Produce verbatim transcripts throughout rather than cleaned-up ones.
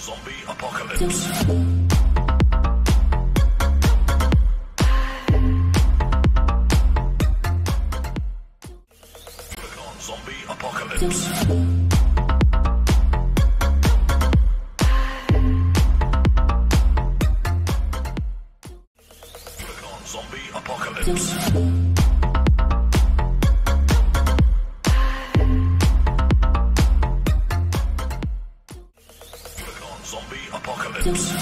Zombie apocalypse. Zombie apocalypse. Zombie apocalypse. Zombie apocalypse.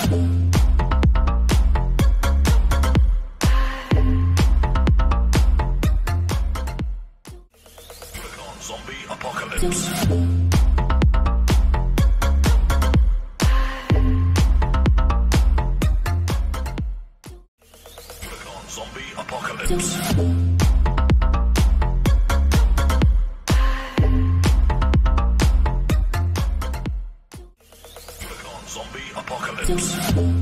Zombie apocalypse. Zombie apocalypse. Zombie apocalypse.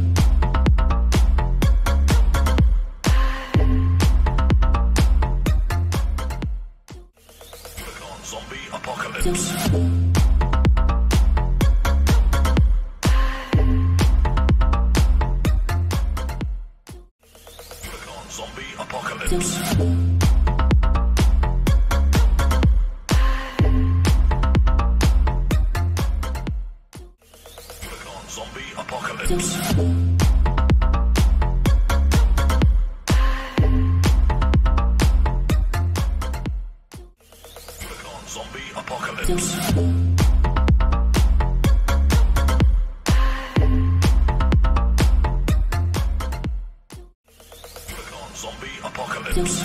Zombie apocalypse. Zombie apocalypse. Zombie apocalypse. Zombie apocalypse. Zombie apocalypse.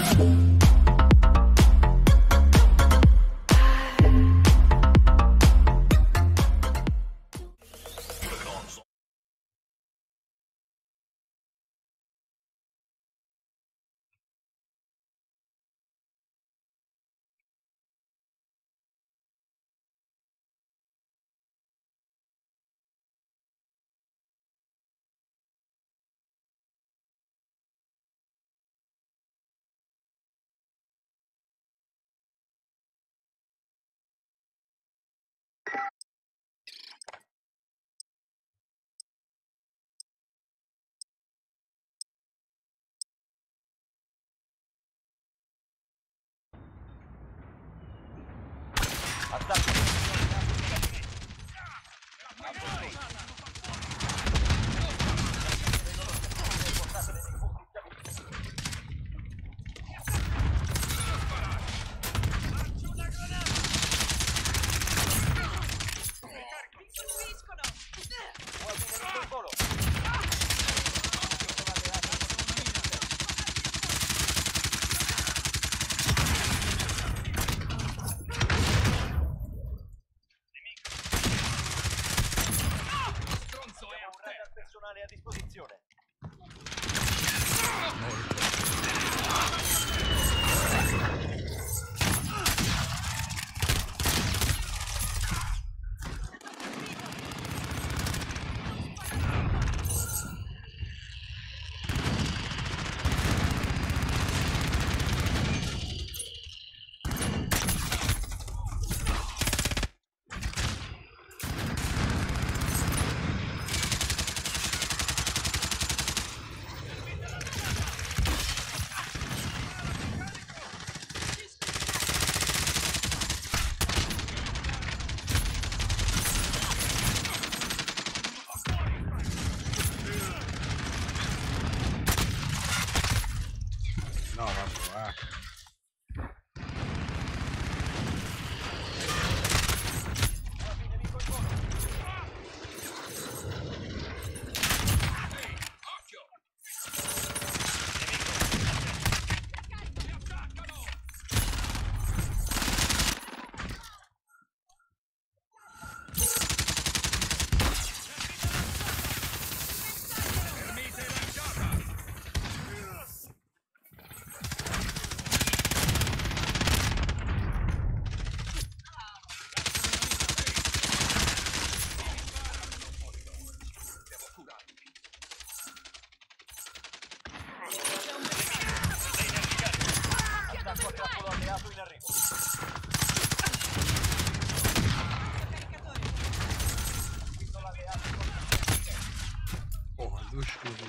A disposizione. Due scudi.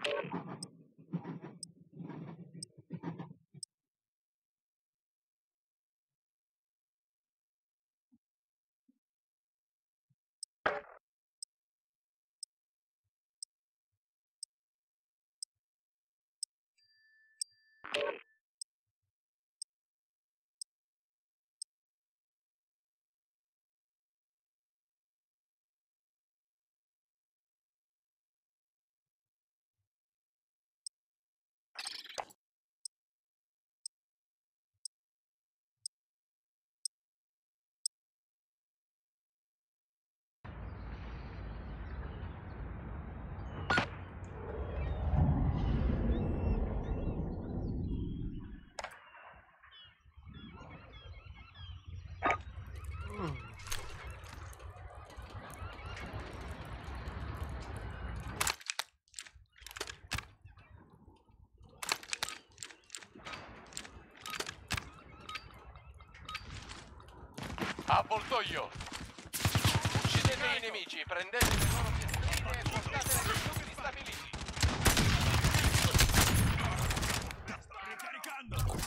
Avvoltoio! Uccidete i nemici, prendete le loro piastrine e portatele nei nuclei stabiliti. Sto ricaricando!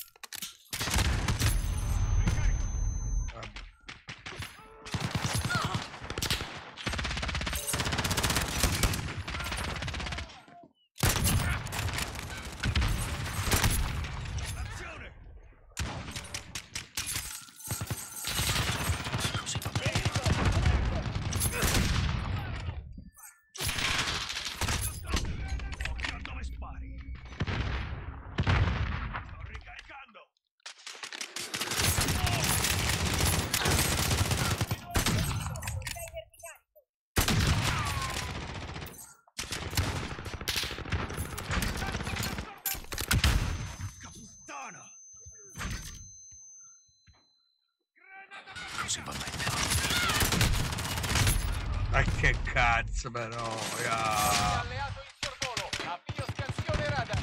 Ma che cazzo però, yeah. Alleato in sorvolo, avvio scansione radar.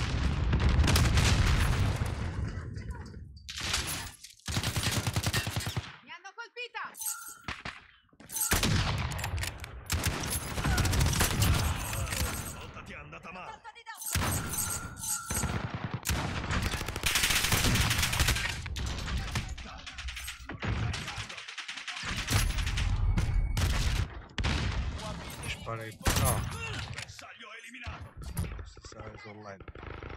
Mi hanno colpita! Volta ti è andata male! Porta di dosso! Spara il... no, Bersaglio eliminato! questi stare sul letto.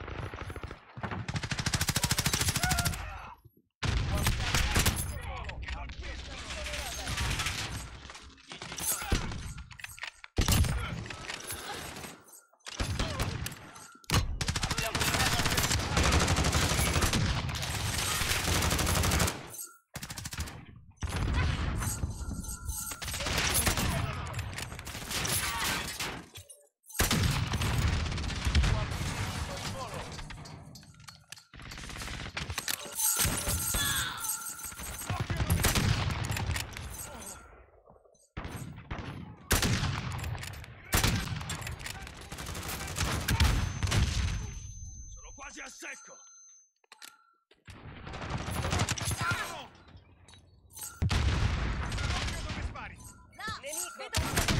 Quasi a secco! Dove spari? Là! Nemico!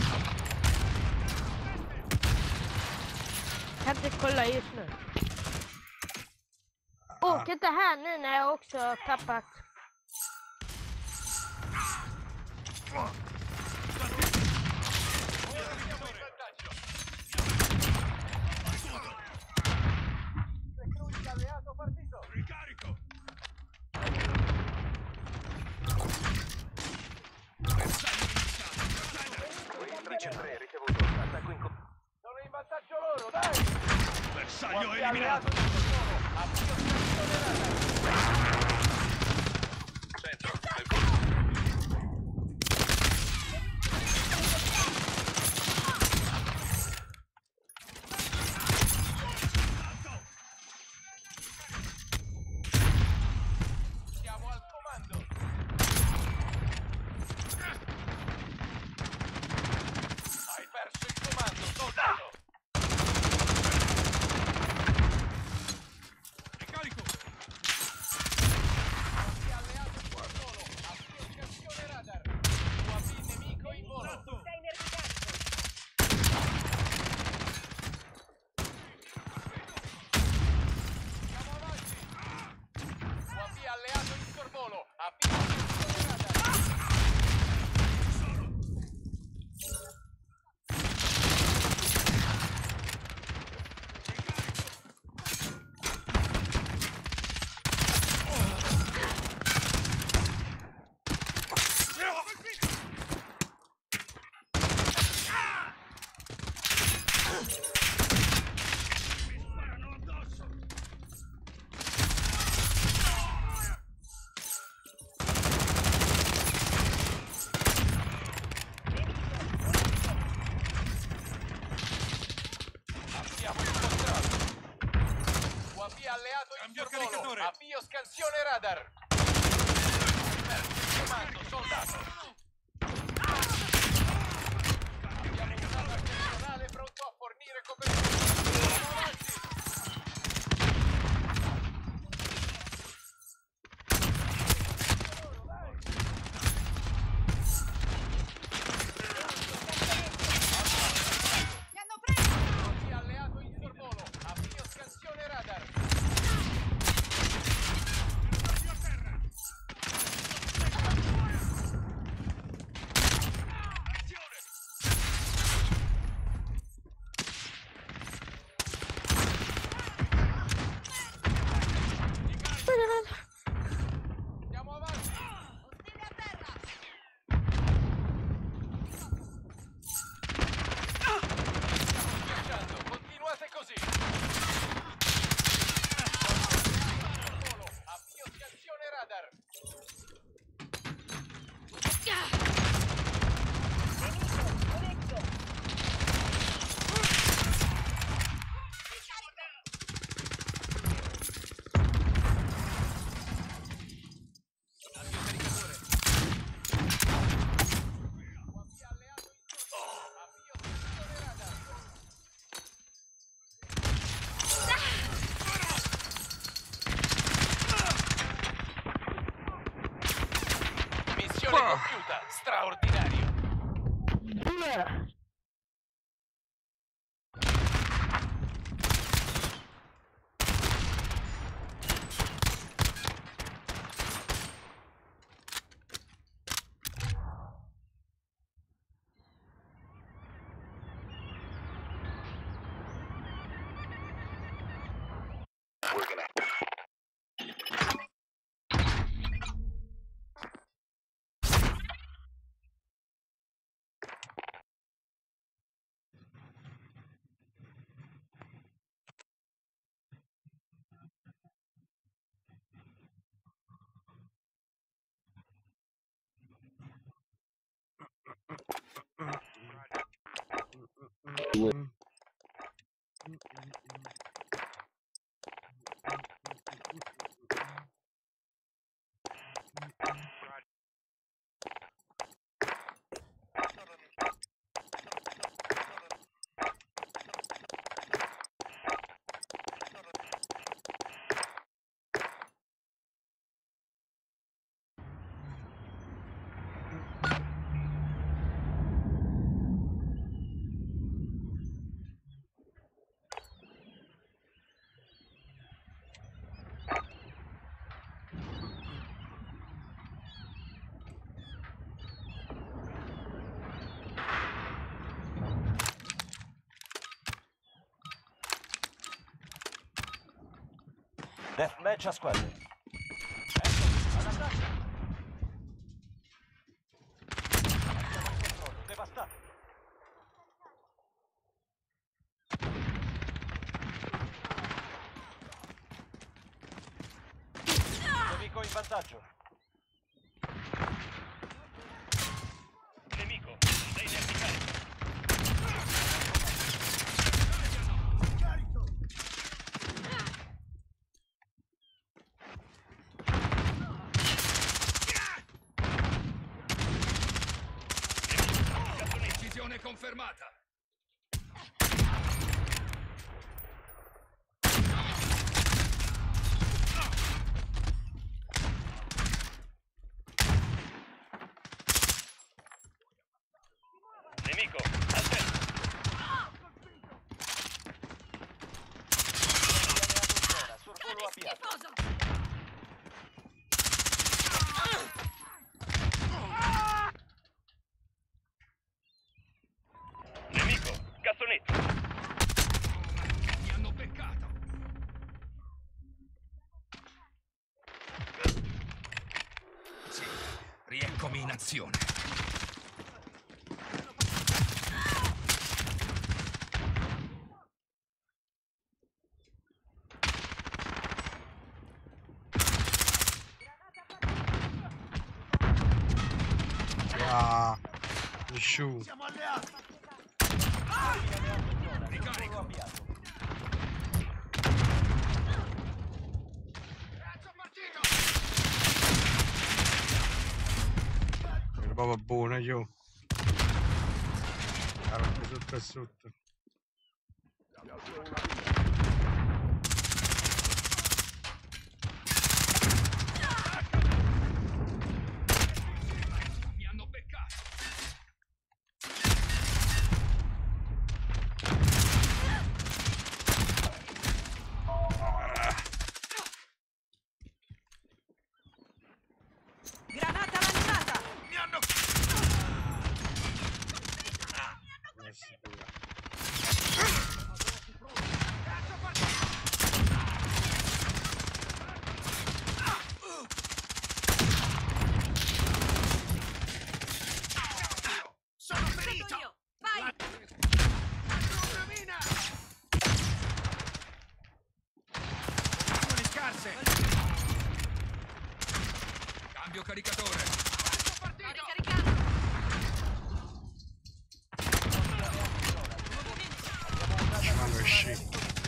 Hade kolla just nu. Och titta här nu när jag också har tappat. Alleato partito! Ricarico! tre ricevuto. Attacco in co- Sono in vantaggio loro, dai! Bersaglio eliminato! Avvio scansione radar. Centro, Siamo al comando. Hai perso il comando, soldato. ricarico! Via alleato in Cambio sorvolo. caricatore. Avvio scansione radar. Comando, soldato. Abbiamo usato il personale pronto a fornire copertura. Andiamo avanti. Mi hanno preso! Via alleato in sorvolo. Avvio scansione radar. Io a terra. Andiamo avanti. Ostili a terra! Schiacciando. Continuate così. Sorvolo. Avvio scansione radar. Via alleato in sorvolo. Avvio scansione radar. Missione compiuta. Straordinario. Deathmatch a squadre. Ecco, all'attacco. Abbiamo il controllo, devastato. Nemico in vantaggio. Nemico, sei verticale. Decisione confermata. Nemico, attento. Sorvolo avviato. Nemico, cassonetto. Mi hanno beccato. Sì, rieccomi in azione. Ah, shoot. Siamo alleati. Sorvolo Ricarico. avviato. proprio buona io. Allora, sotto e sotto. Mi hanno beccato. Granata lanciata! Mi hanno... Eh, sicura. Sono Sono ferito! io! Vai! Una mina! Munizioni scarse! Cambio caricatore! Sto ricaricando! Quando esci.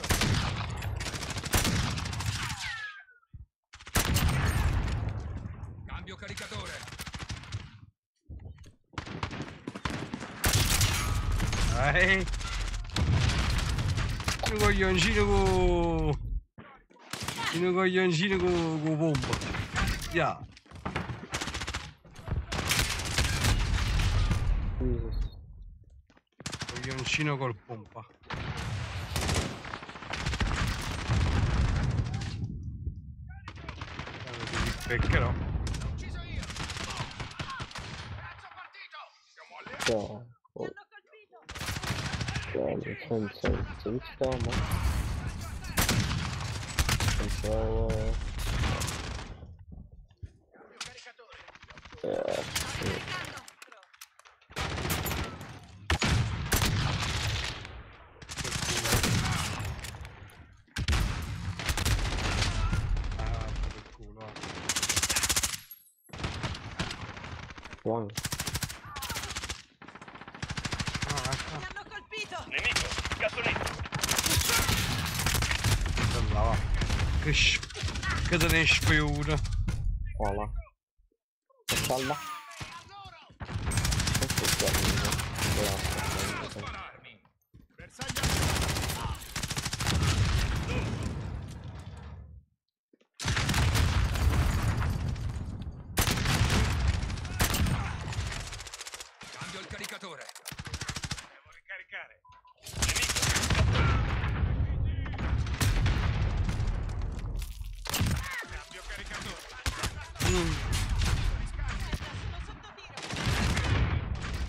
Cambio caricatore! Ehi. Un coglioncino con... Un coglioncino con, con pompa. Ya. Coglioncino col pompa. Allora, ti beccherò. L'ho ucciso io! Razzo partito! Siamo alleati! Ja, Mi och hanno colpito! ja, det känns som tillstånd. Så, ja, Sto caricando! Ah, per culo. one. No, lascia. Mi hanno colpito! Nemico, cassonetto. Là, va. Che sch... Che te ne spiuna. Hvala. Salva. Questo è bello. Devo spararmi! Bersaglio! Cambio il caricatore! Devo ricaricare! Cambio caricatore! Mm. Sono sotto tiro!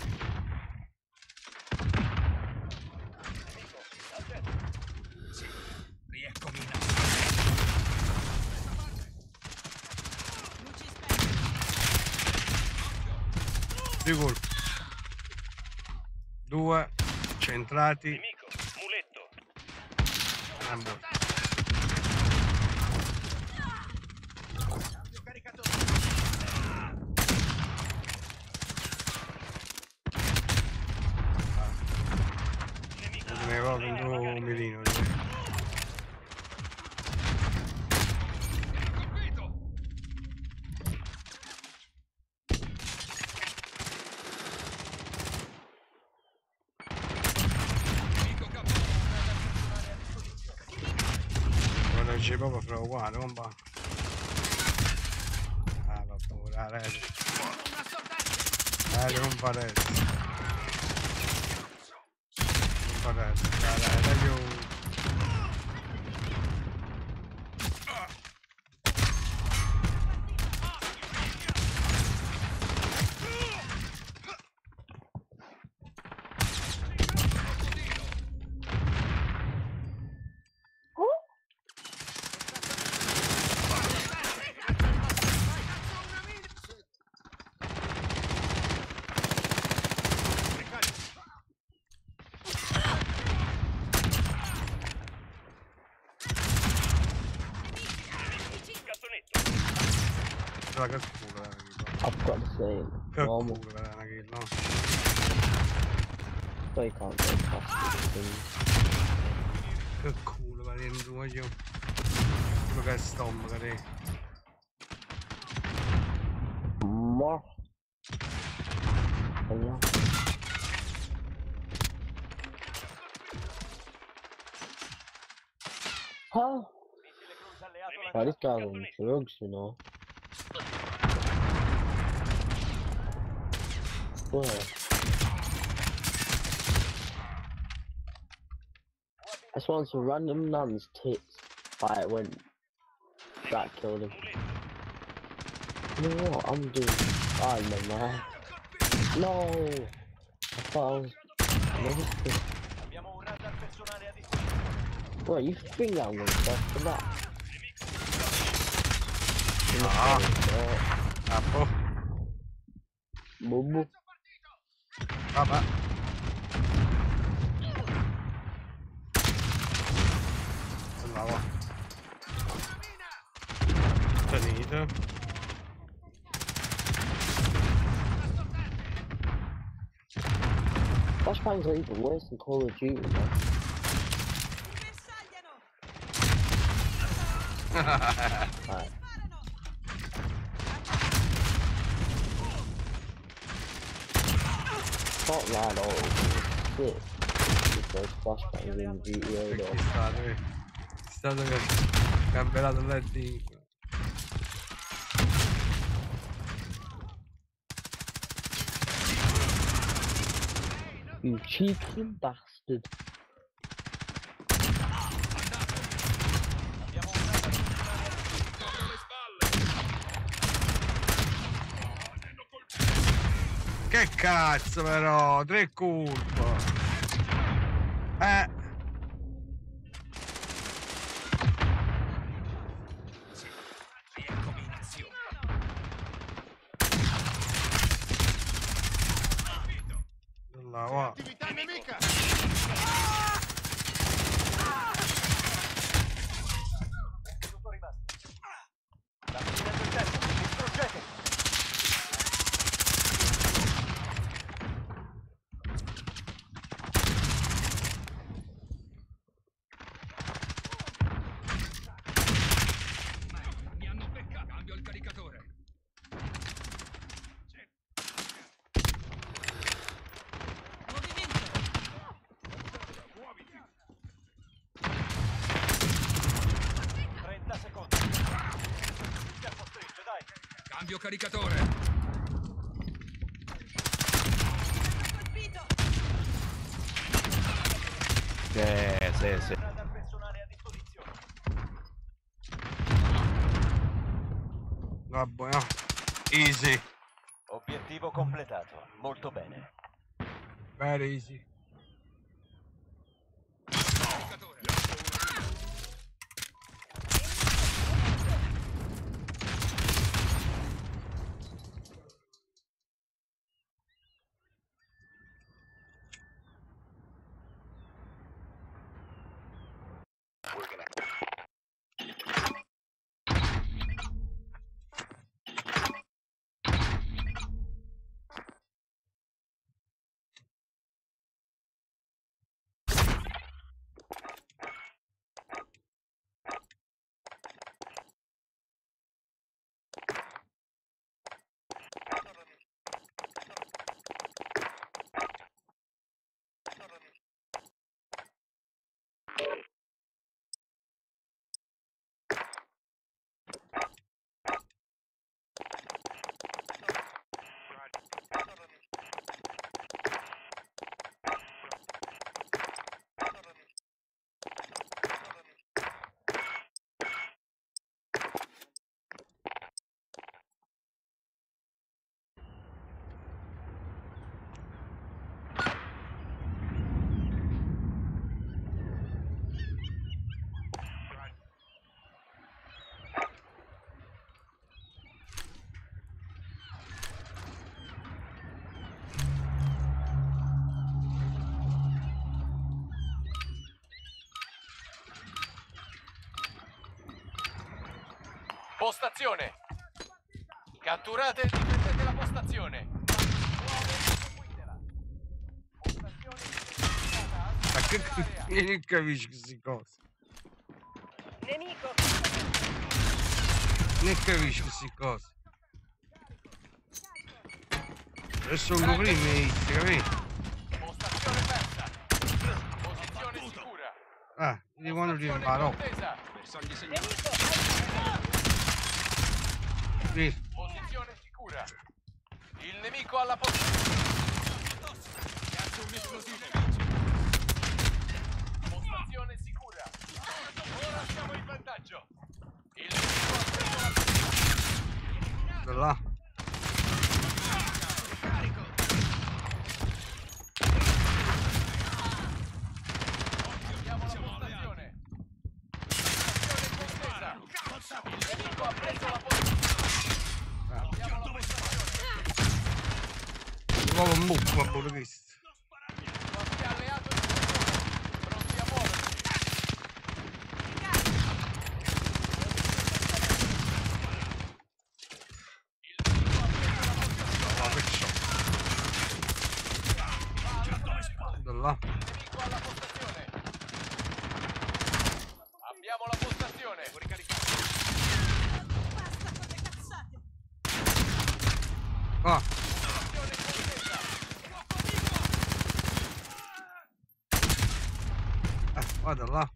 Sì, rieccomi in Luci spente! Due colpi. Due. Centrati. Nemico, muletto. Una morte. cambio caricatore! Non ne va prendo un mirino. Colpito! Nemico capo! Guarda, c'è proprio fra uguale, non va. Ah, va pure, la rete. Un assoldato! Eh, non fa rete. Non fa rete. La rete io... Cassonetto. La che culo, eh, I've got the same. che Normal. culo, eh, una kill, no? They can't go past the Che culo, va dentro io. Quello che è stomaco, lì. More. Allah. Huh? Missile cruise alleato Ma lanciato. riscavo un drugs, you know. Where? I just want some random man's tits. Right, when that killed him. You know what? I'm doing. Oh, never mind. No! I thought I was. Abbiamo un radar personale a disposizione. What, you think I'm gonna stop for that? Ah. Ah, boh. Bubu. Vabbè. Andava. Finito. Flashbangs are even worse than Call of Duty, man. Bersagliano! Right. Sparano! Not that old. Shit. Just those flashbangs in G T A Che though. è stato, eh. È stato che camperato là dentro. You cheeky bastard. Abbiamo un radar personale a Che cazzo però, tre colpo. Eh. Là, va. Attività nemica! Minuto rimasto. La fine del tempo. Distruggete. Mi hanno beccato! Cambio il caricatore! Movimento! Muoviti! trenta secondi. Tempo stretto, dai. Cambio caricatore! Colpito! Eh, sì, sì. Radar personale a disposizione. Vabbè, no. Easy. Obiettivo completato. Molto bene. Very easy. Caricatore! Postazione. Catturate e difendete la postazione. Ma che io non capisco queste cose. Nemico! Non capisco queste cose. Adesso sono primi, capito? Postazione persa. Posizione sicura. Ah, di quando ti Postazione imparo. contesa. Sì. Posizione sicura. Il nemico alla posizione. Postazione sicura. Ora siamo in vantaggio. Il nemico ha preso la posizione. Da là. Abbiamo la postazione. Postazione contesa. Il nemico ha preso la posizione. Abbiamo la postazione. Nuovo un buco a Budapest. Qualche alleato in posizione. Pronti a muoversi. Il nemico ha preso la posizione. Oh, che c'ho. Da là. Il nemico alla postazione. Abbiamo la postazione. Basta con le cazzate. Ah, Postazione contesa. eh, vada là.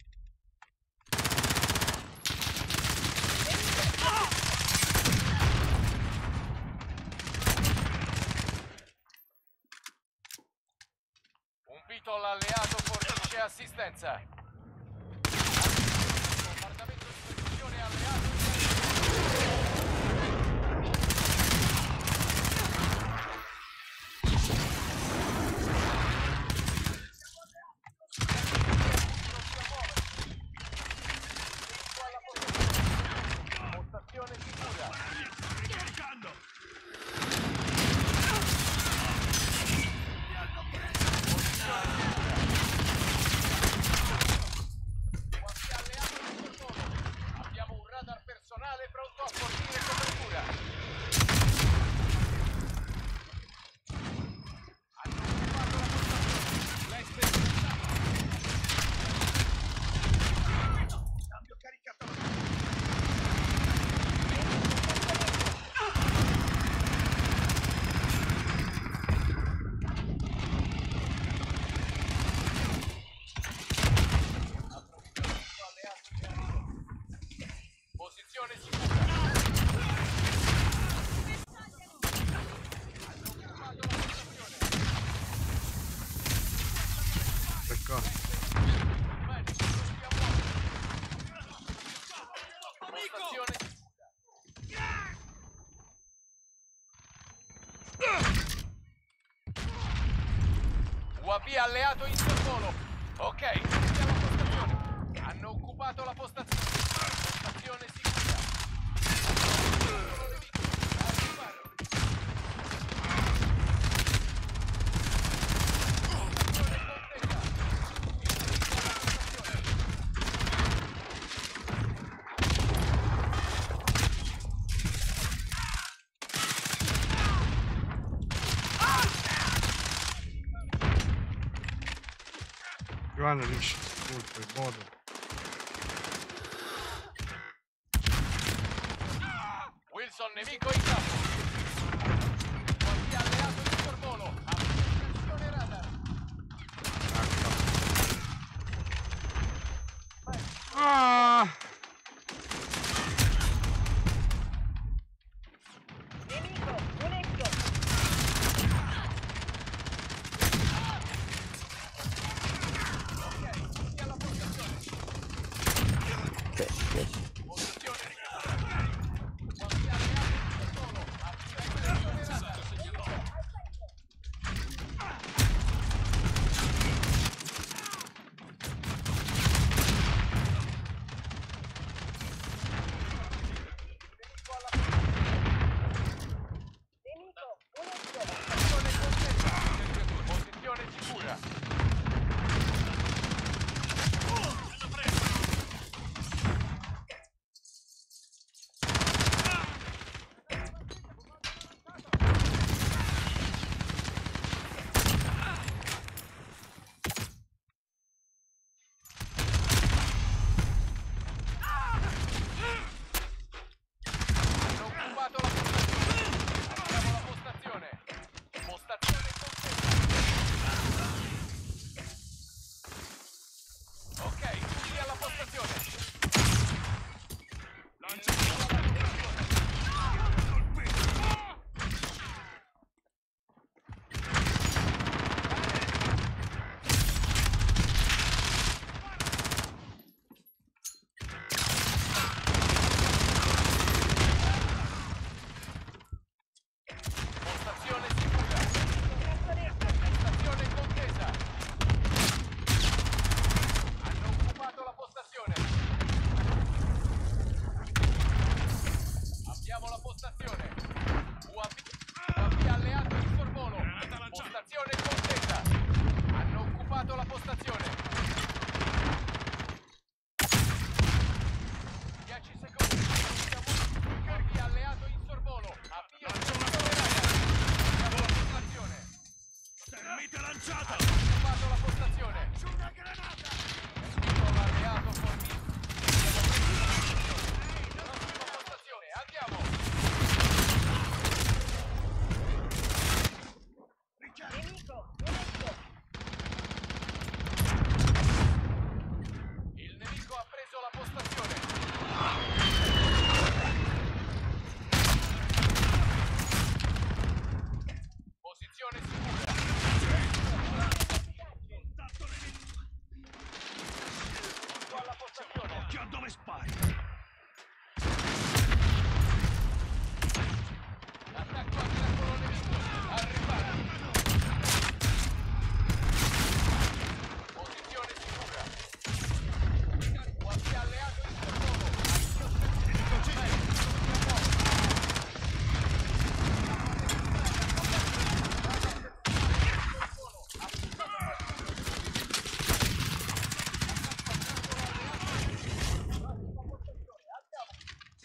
Un pito all'alleato fornisce assistenza. Bombardamento di posizione alleato. Postazione sicura. Qualche alleato in sottovoce. Abbiamo un radar personale pronto a fornire copertura. Hanno occupato la postazione. Lei cambio caricatore. Posizione sicura. Ecco. Postazione sicura. U A V alleato in sorvolo. Ok, prendiamo la postazione. Hanno occupato la postazione. Postazione sicura. Al riparo. Postazione contesa. Iniziamo la postazione. Giovanni riesce tutto, il modo. Wilson nemico in campo. Qualche alleato in sorvolo. Applicazione radar. Ah! Nemico, muletto. Ok, sia la postazione. Shit, shit. Posizione sicura. Qualche alleato in sorvolo.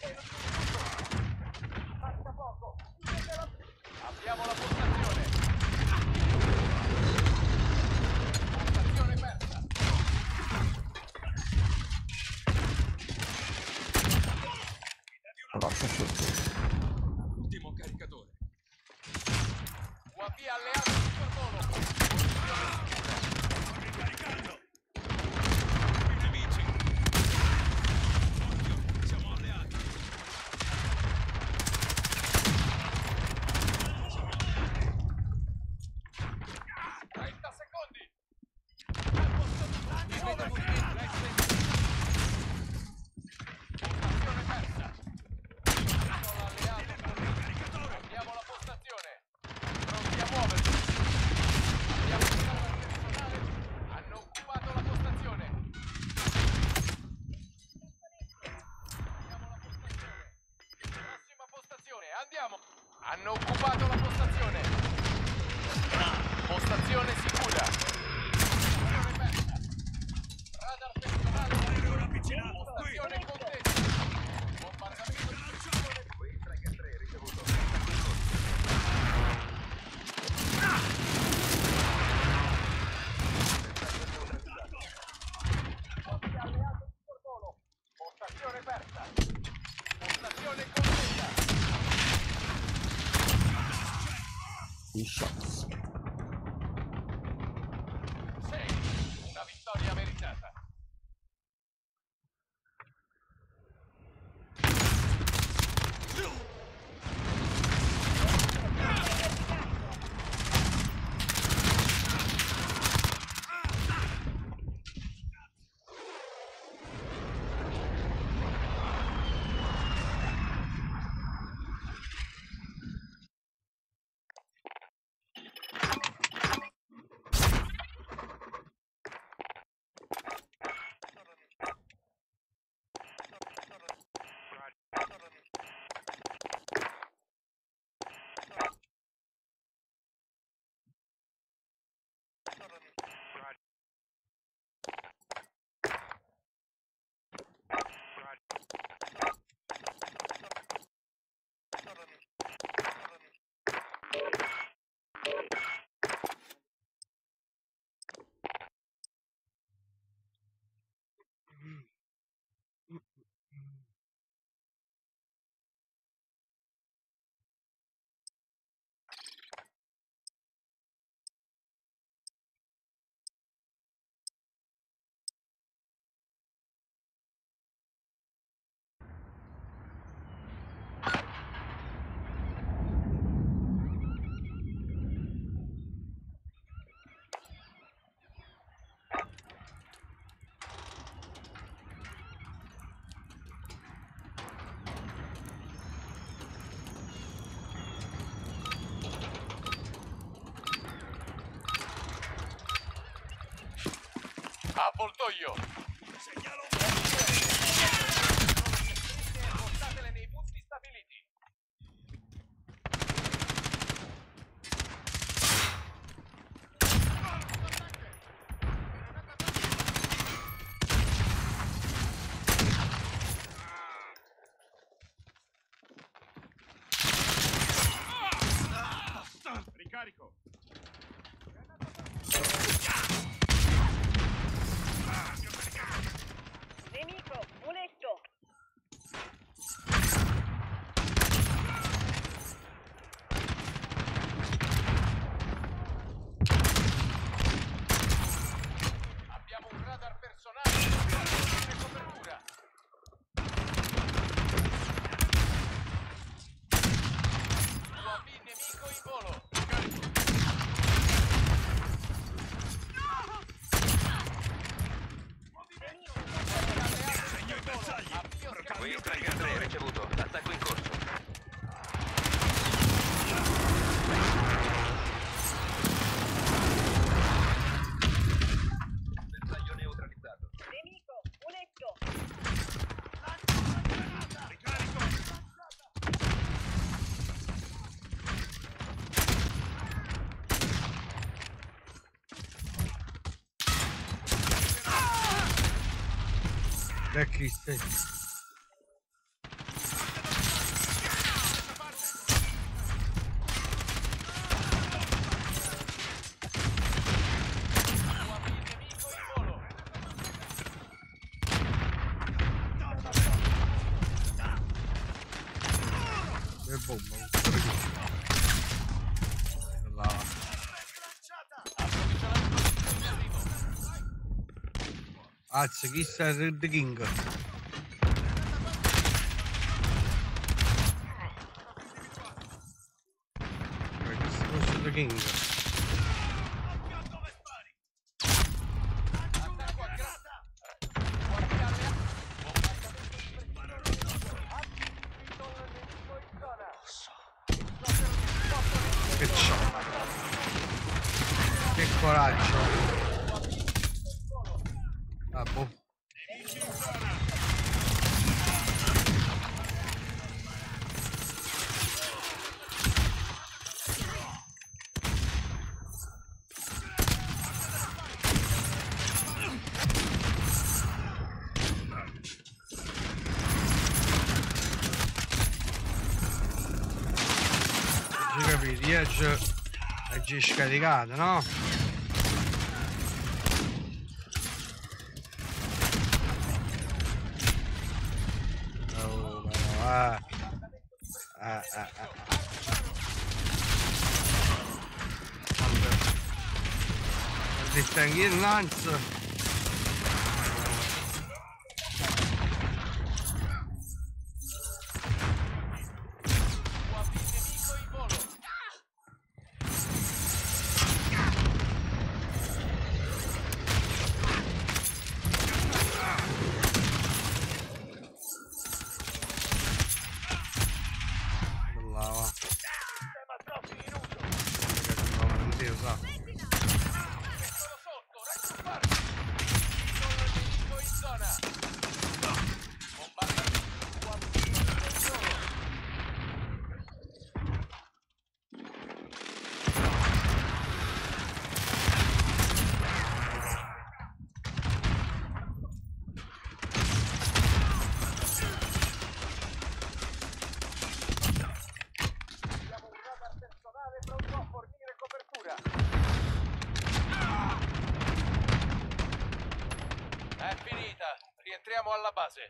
Abbiamo la postazione. Postazione persa. Ultimo caricatore. U A V alleato sul sorvolo. Posizione sicura. Ricaricando. I nemici. Occhio, siamo alleati. trenta secondi. Al posto di muovere. Postazione persa. Sono l'alleato. Abbiamo la postazione. Pronti a muoverci. Abbiamo il personale. Hanno occupato la postazione. Abbiamo la postazione. Prossima postazione. Andiamo. Hanno occupato la postazione. Postazione sicura. Postazione persa. Radar personale. Postazione contesa. Bombardamento di posizione. Strike tre ricevuto. Alleato di sorvolo. Postazione persa. Postazione contesa. Two shots. sei. Una vittoria meritata. Avvoltoio! Segnalo. Portatele nei punti stabiliti. Ricarico. Nemico, muletto. Abbiamo un radar personale. Fornire copertura. U A V nemico in volo. Segno i bersagli. Avvio Strike tre ricevuto. Attacco in corso. Bersaglio neutralizzato. Nemico, muletto. Ricarico. Da chi sei? Che bomba, là. Azza, chi sta il The King? Questo fosse The King. Che c'è? Che coraggio! Ah, boh. Capito, io è già scaricato, no? Oh, ma no, ah. Ah, ah, ah. Distinguere il lancio. Rientriamo alla base.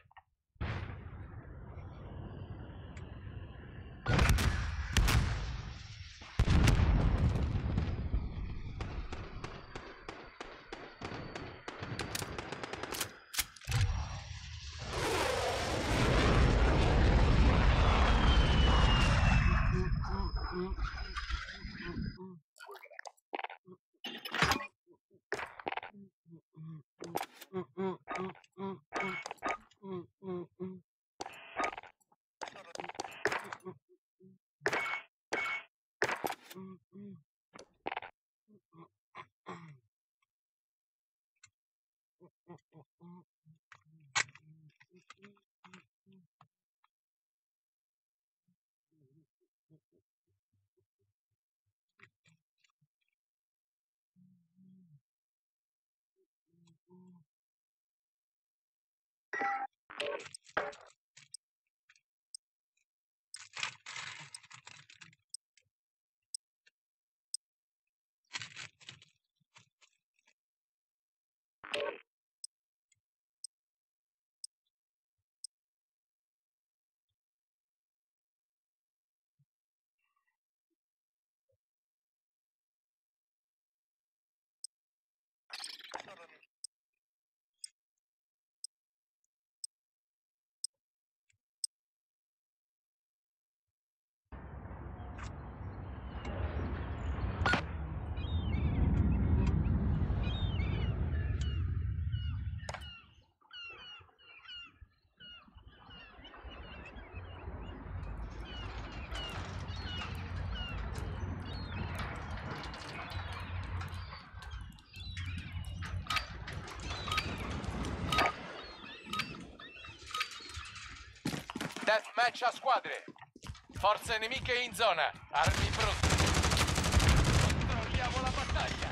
Deathmatch a squadre. Forze nemiche in zona. Armi pronte. Controlliamo la battaglia.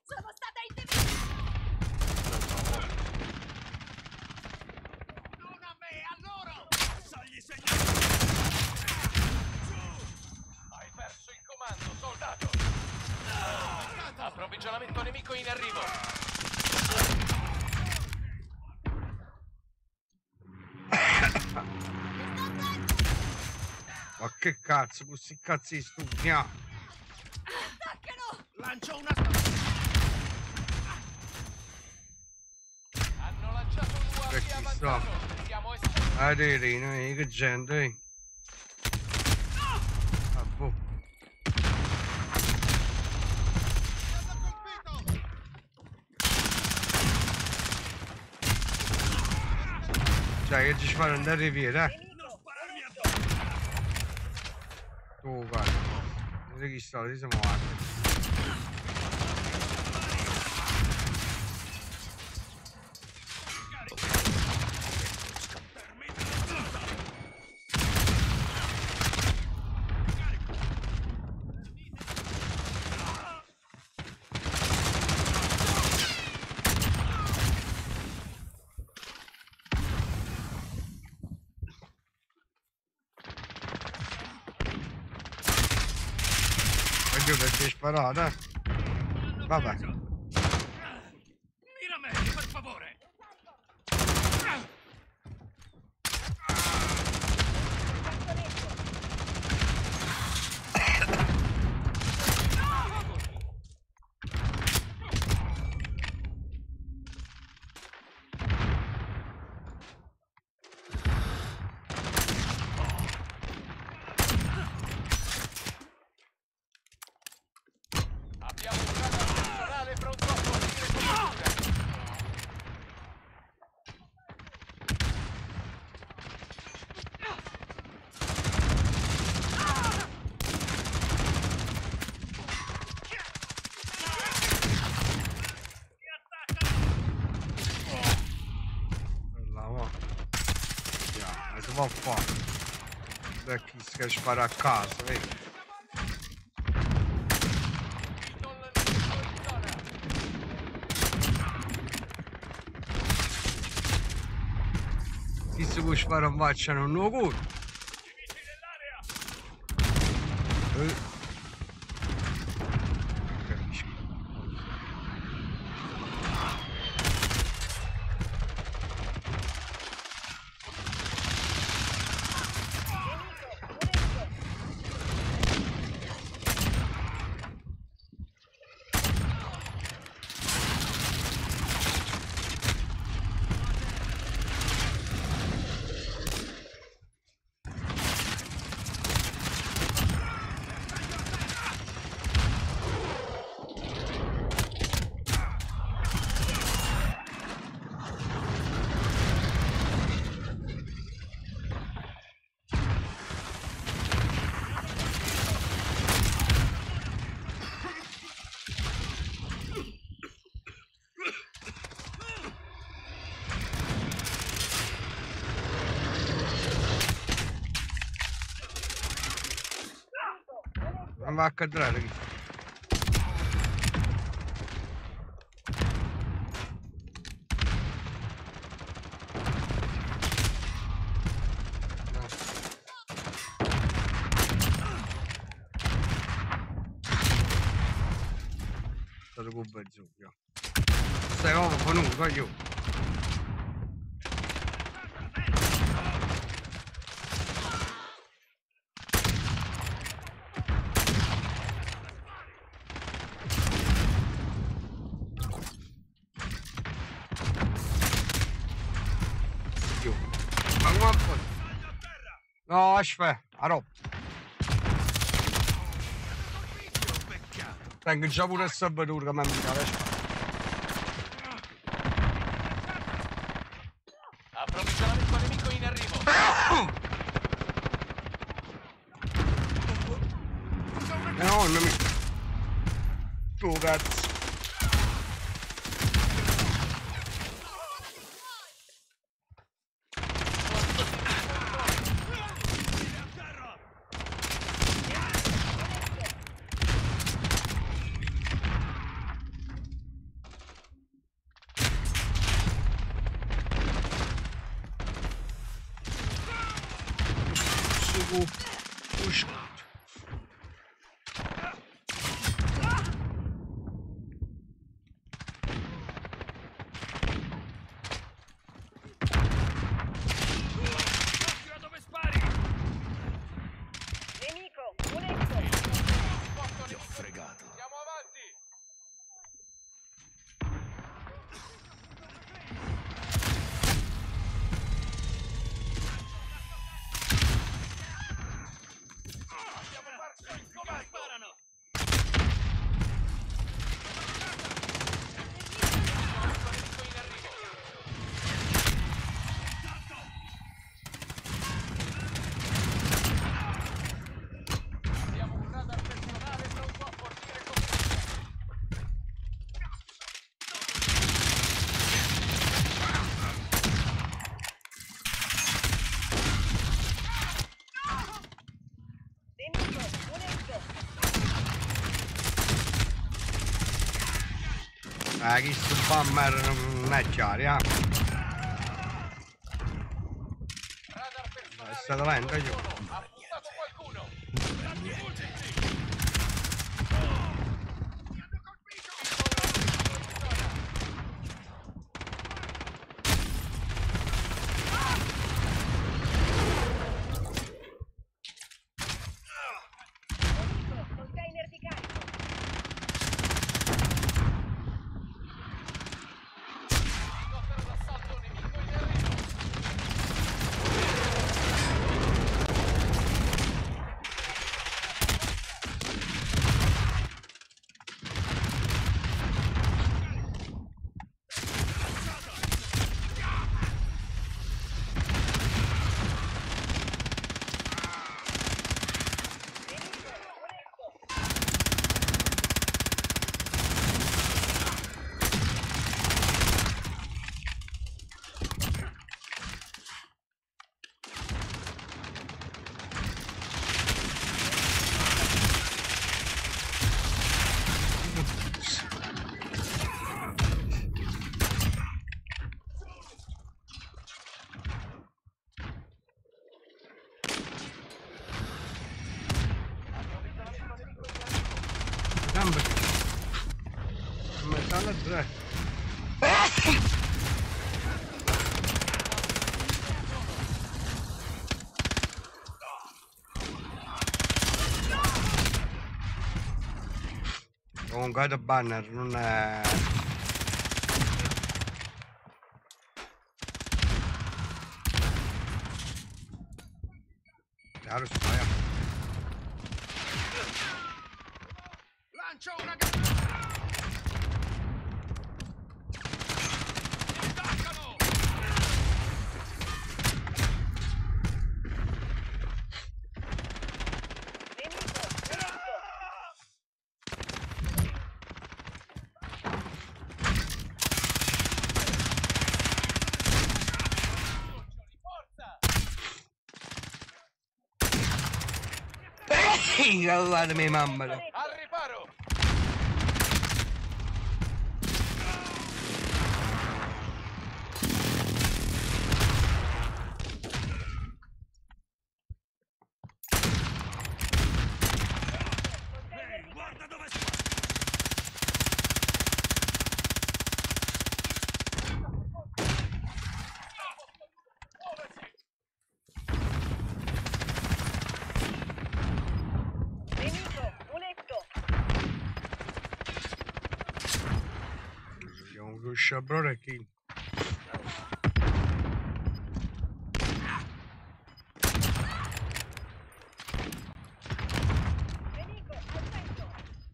Una Approvvigionamento nemico in arrivo. Ma che cazzo, questi cazzi stupiati. Lancio una Hanno lanciato un U A V Vecchi avanzato. Siamo estremi. Ah, vedi, noi che gente, eh. Ah, boh. Cioè, che ci fanno andare via, dai. Tu, guarda. Vedete chi sta, lì siamo altri. Oddio, perché hai sparato, eh? Vabbè. Mira me, per favore. Abbiamo un radar personale pronto a fornire copertura. Bella, va. Ma si può fare. Da chi che spara a casa, vedi? Non nemico in zona. Chi si può sparare un faccia non lo culo. Eh. Capisco. Non va a cadere qui. No. Stato con bazooka. Stai proprio venuto, voglio. Ma come fa? No, aspetta, a roba. Tengo già pure il sabatura che mi ha Approvvigionamento nemico in arrivo. No, non mi... Tu cazzo. Ah, chi sto bomber non è chiaro, eh? Radar personale. È stato lento, io. Ha puntato qualcuno. Container di carico. Elicottero d'assalto nemico in arrivo. Nemico, muletto. Gambe. Metallo tre. Comunque il banner non è... Chiaro, spara. Lancio una granata. Attaccano. Nemico, muletto. Forza. Guardatemi, mamma. Al riparo. Container di Guarda dove Nemico, muletto. Abbiamo un sciabrone qui. Nemico, al centro.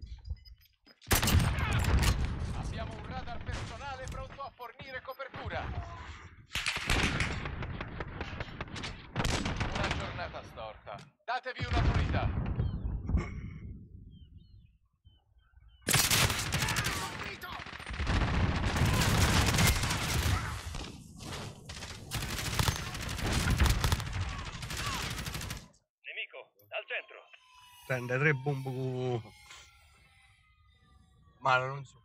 Abbiamo un radar personale pronto a fornire copertura. Una giornata storta. Datevi un'autorità. Nemico, al centro. Prende tre bombe. Ma non so.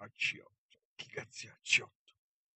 A C otto. Chi cazzo è A C otto?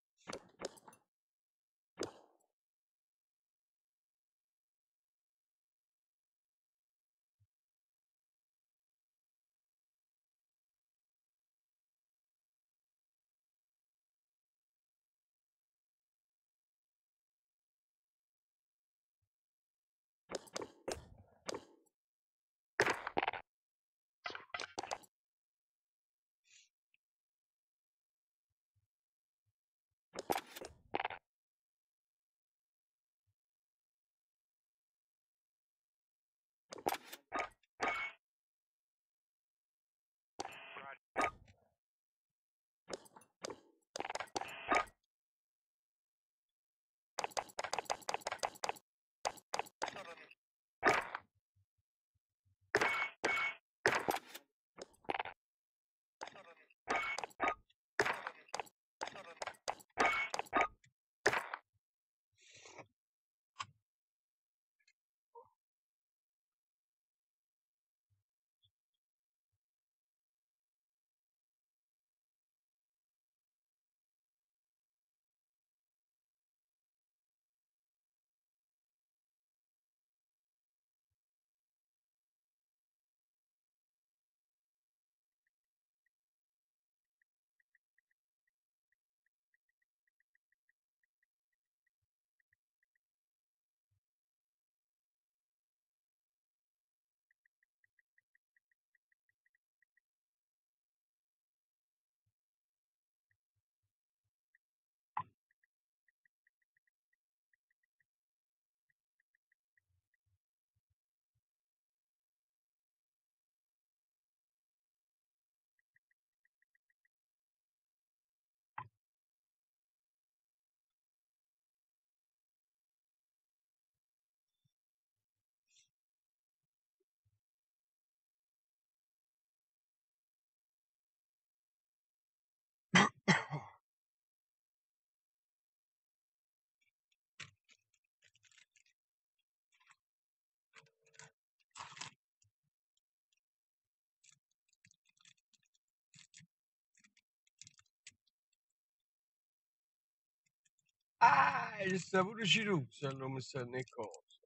Ah, ci sta pure Ciruzzo, non mi sta né cosa.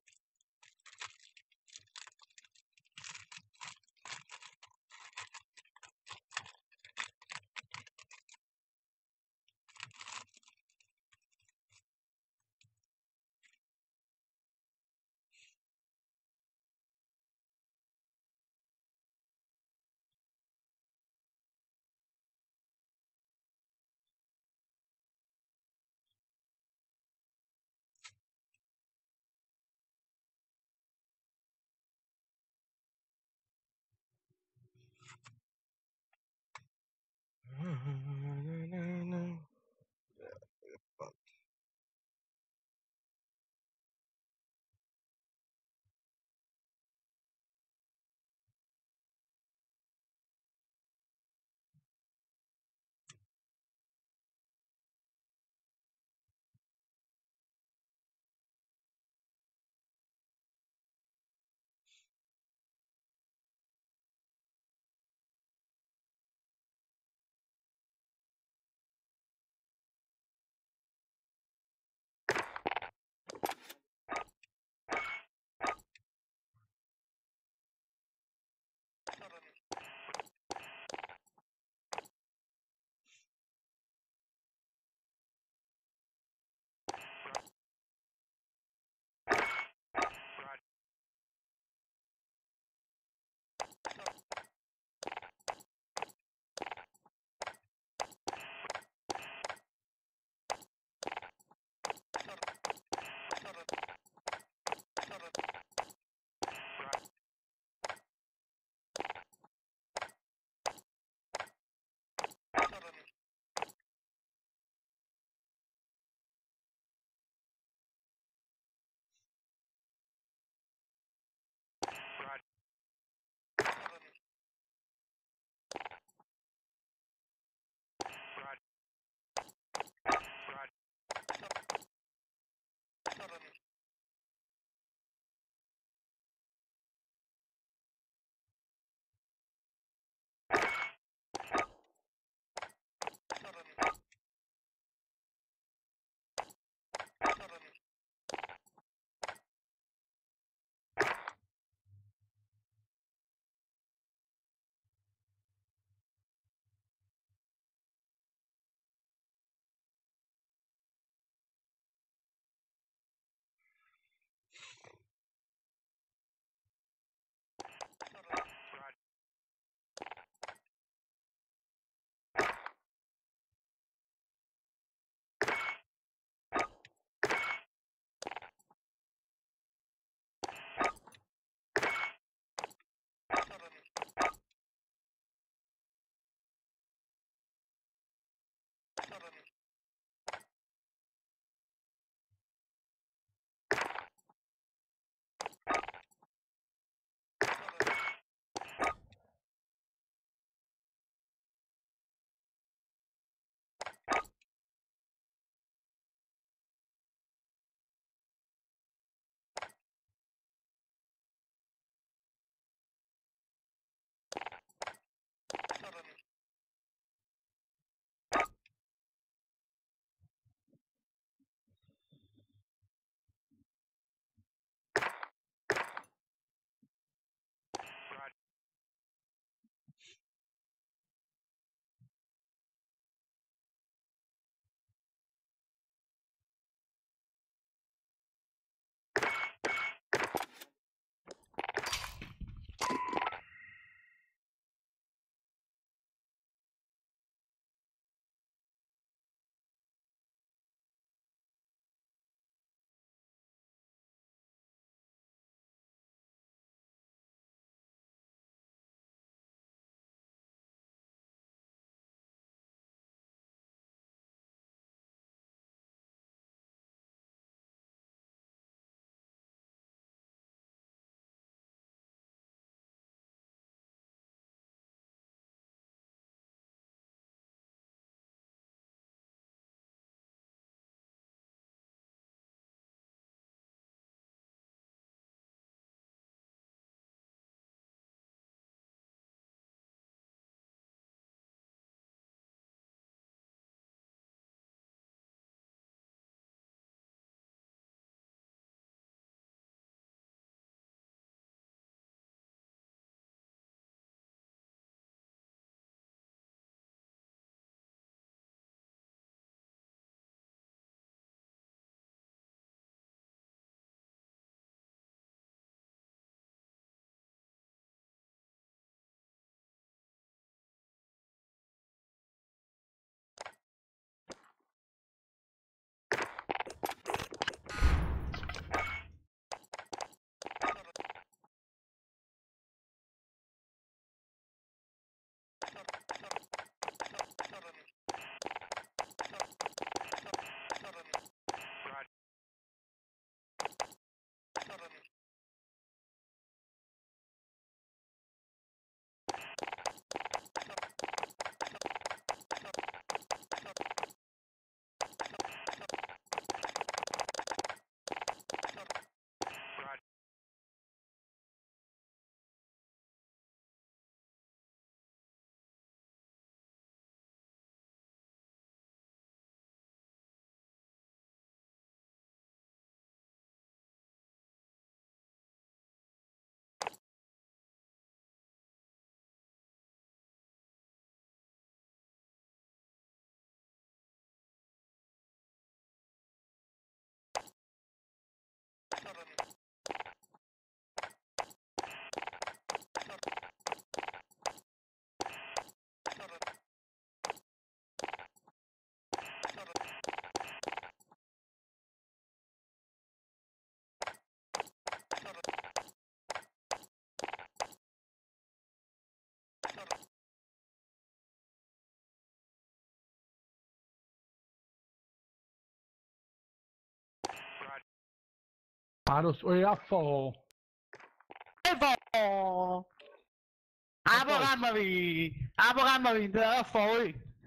Ah, lo so, e a fo. E fo. A programma vi. A programma vi, a fo.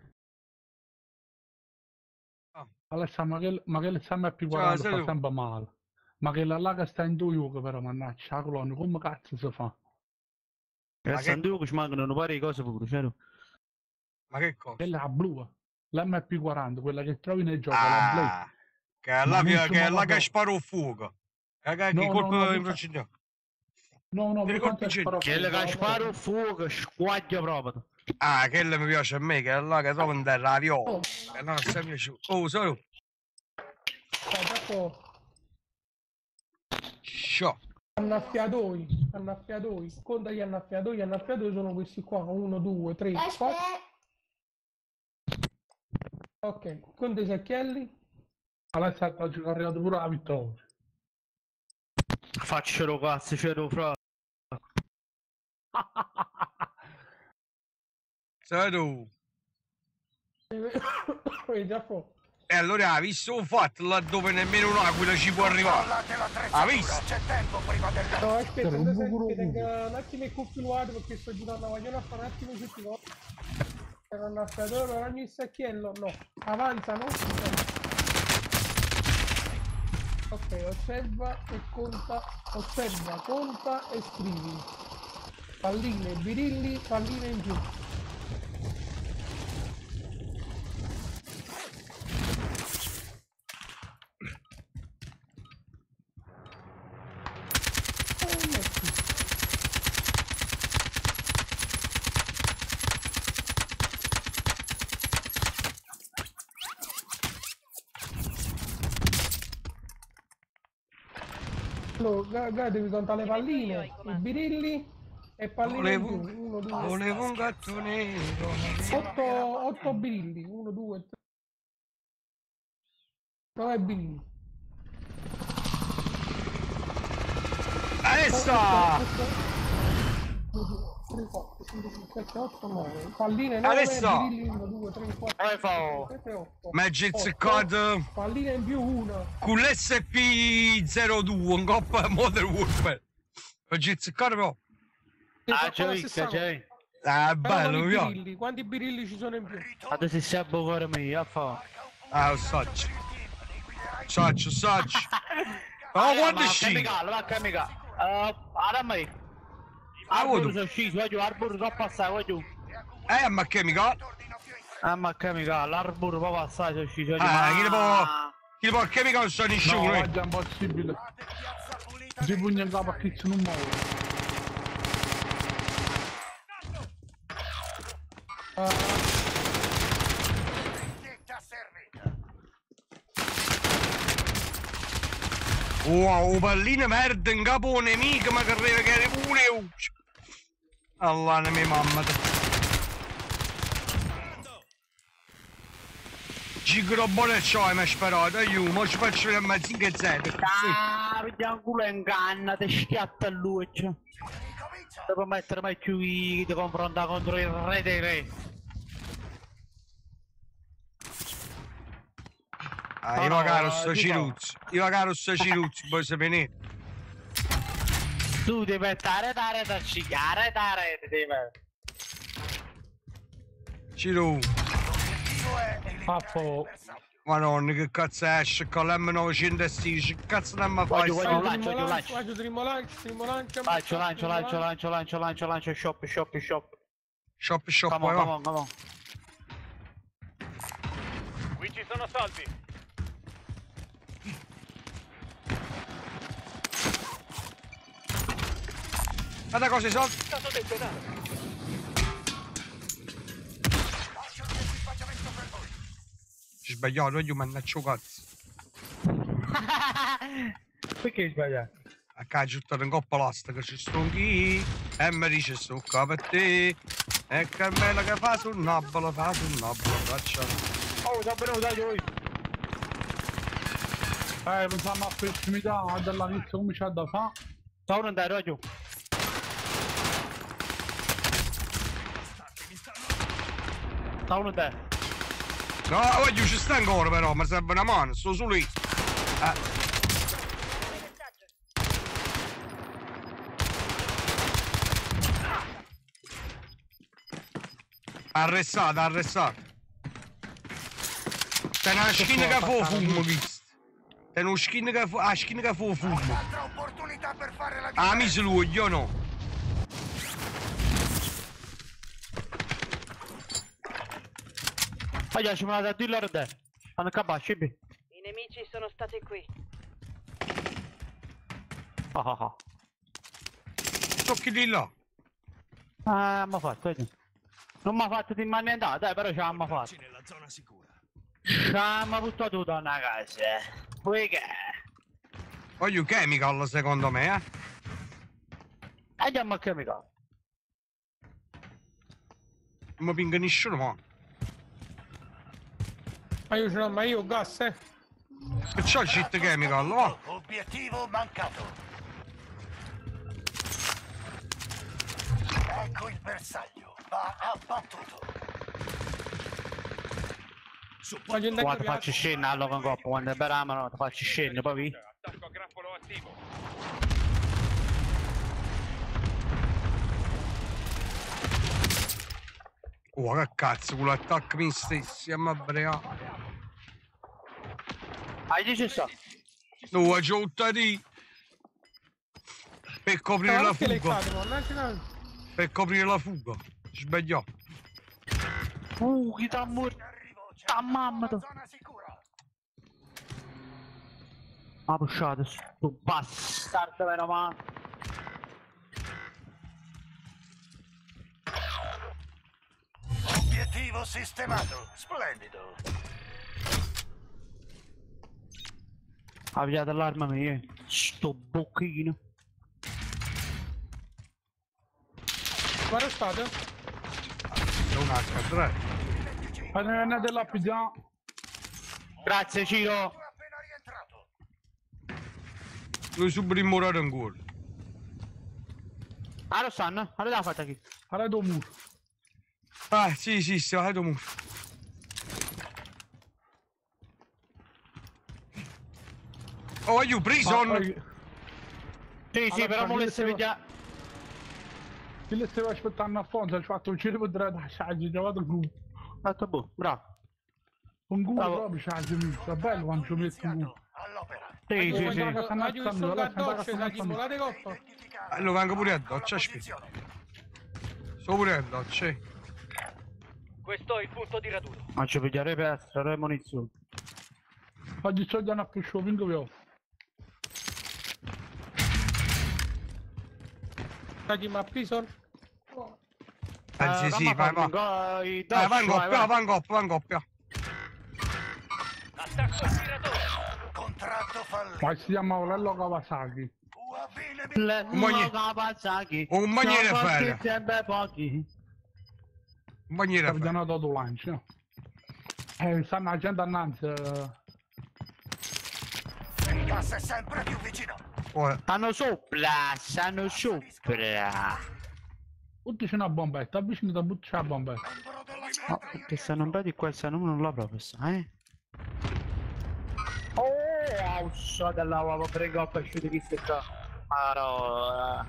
Alessandro, ma che, ma che le sta a più quaranta fa sempre male. Ma che la là che sta in due yuga però, mannaggia, la colonna, come cazzo si fa? Ma che due ci mancano un paio di cose pure, cero? Ma che cosa? Quella è la blu, l'M P quaranta, quella che trovi nel gioco, Ah, la Blade. che è là che, che, è là che sparo il fuoco. Che, che, No, che no, colpo no, in no. procedura. No, no, Che per colpi quanto c'è? sparo Quella fuoco, che spara il fuoco, squaglia proprio. Ah, quello mi piace a me, che è là che trovo in terra viola. E non mi piace. Oh, solo. Dopo Sciò. annaffiatoi, annaffiatoi, conta gli annaffiatoi, gli annaffiatoi sono questi qua, uno, due, tre, quattro. Ok, conta i secchielli. Alessandro oggi è arrivato pure la vittoria. Faccelo cazzo, c'ero fra. Solo. E già fu. E allora ha visto un fatto là dove nemmeno un'aquila ci può arrivare. Ha visto? C'è tempo prima del... No, aspetta, adesso che tenga un attimo il compilato perché sto girando, voglio fare un attimo tutti no. Per un annaffiatore per ogni secchiello, no. Avanzano. Ok, osserva e conta, osserva, conta e scrivi. Palline, birilli, palline in più. Allora, devi contare le palline, i birilli e palline in Volevo, più. uno, due, volevo un gatto nero. otto birilli. uno, due, tre. nove birilli. Adesso! tre, quattro, cinque, sei, sette, otto, nove. Palline nove, Adesso! birilli uno, due, tre, quattro, cinque, sei, sette, otto. Magic Code Palline in più uno. con l'S P zero due, un coppa Modern Warfare. Magic Code però. Ah, c'è ricca, c'è. Ah, bello, mi piace. birilli. Quanti birilli ci sono in più? Adesso si sa bucare me, a fa. Ah, lo saggio. Saggio, saggio. Oh, guarda sci. Ma va chimica. Eh, ora me. Ah, Arbor vuoi sono sceso, voglio arbor da passare, voglio. Eh, ma che mica? Ah, ma chimica, l'arbor va passare, sono sceso. Ah, chi ne può... Chi ne può che mica non sta No, nessuno, eh. è già impossibile. Si pugna in capo a chi non muove. Wow, pallina merda in capo a un nemico, ma che arriva che pure io. Allah, la mia mamma. Gigro buono e ciò, mi ha sparato, io, ma ci faccio vedere mezzo che zero. Ah, vediamo culo in canna, ti schiatta a luce. Devo mettere mai più di confrontare contro il re dei re. Ah, No, io no, caro eh, sto tu ciruzzo, io caro sto ciruzzo, poi sapere. Tu devi mettere da rete a cicare da rete, devi. Ciru, Pappo. madonna che cazzo esce con l'M novecentosedici, che cazzo non mi fai Voglio, voglio, sta? lancio, voglio, lancio. Lancio, trimolancio, trimolancio. Lancio, lancio, lancio, lancio, lancio, lancio, lancio, shop, shop, shop. Shop, shop, Come on, poi come va. on, come on. Qui ci sono soldi. Guarda cosa i soldi. Stato detto nada. Ci sbagliato, io mannaccio cazzo. Perché hai sbagliato? A caso tutta in coppa lastica, ci sto chi e mi dice sto qua per te. E che bella che fa sul nabolo, fa sul nabolo, faccia. Oh, sono venuto io. Eh, pensiamo a prossimità della pizza come c'è da fare. Sta uno andare oggi. Sta uno andare. No, voglio ci sta ancora però, mi serve una mano, sto su lì. Eh. Arrestata, arrestata. C'è una skin che fa fumo, visto. C'è uno skin che fa... Ah, skin che fa fumo. Un'altra opportunità per fare la Ah, differenza. mi sluglio, no. Voglio ci mandate a dirlo te. Hanno capaci, bi. I nemici sono stati qui. Ah ah ah. Tocchi di là. Ah, mi ha fatto, vedi. Non mi ha fatto di maniera, dai, però ce l'hanno fatto. Nella zona sicura. Ci hanno buttato tutto una casa. Poi che? Voglio chemical, secondo me, eh. E andiamo a chemical. Non mi pinga nessuno, ma. Ma io ce l'ho, ma io ho gas, eh. Perciò il cheat chemical, va. Obiettivo mancato. Ecco il bersaglio. Va abbattuto. Voglio andare Quando in faccio scena allora con coppa, quando è beramano ti faccio scena, poi vi. Attacco a grappolo attivo. Oh, che cazzo, con l'attacco mi stessi, a me brea. Hai dice sta? No, c'ho buttati. Per coprire la Perché le fuga. fate, mannaggia la- Per coprire la fuga. Sbagliò. Uh, chi t'ha morto? Ah, mamma tu. Zona sicura. Ha pushato sto bastardo meno male. Obiettivo sistemato. Splendido. Ha avviato l'arma mia. Sto bocchino. Guarda stato? È un acca tre. Andiamo della pizza. Grazie Ciro. Appena rientrato. Lui subito immorare ancora. Ah, lo sanno? Allora l'ha fatta chi? Allora do muro. Ah, sì, sì, sì, vai tu. Oh, you prison! Sì, sì, però mo le si vede. Chi le stava aspettando a fondo, ha fatto un circo di rata, ha girato il gruppo. Fatto boh, bravo. Un gruppo Bravo. proprio c'ha girato, bello quando ci metti un gruppo. All'opera. Sì, sì, sì. Ma io sono da doccia, da chi volate coppa? Allora, vengo pure a doccia, aspetta. Sto pure a doccia. Questo è il punto di raduno. Ma ci pigliare per essere munizioni. Oggi c'ho già una più shopping che ho. Sai ma prison? Eh, sì, sì, vai, vai. Vai, Vai, vai in coppia, vai in coppia, vai in coppia. Attacco aspiratore. Contratto fallito. Ma si chiama Orello Kawasaki. U A V nemico. Le Un bagne- Kawasaki. un bagnere Sono fare. partiti sempre pochi. Un bagnere Sta a vedendo tutto lancio. Eh, stanno la gente annanzi. Il gas è sempre più vicino. oh, Stanno sopra, stanno sopra. Tutti c'è una bombetta, avvicinati a buttare la bombetta. Membro della Oh, squadra. che stanno un bel di qua, stanno non la proprio, eh? Oh, so della uova, prego, per uscire di qua. Allora.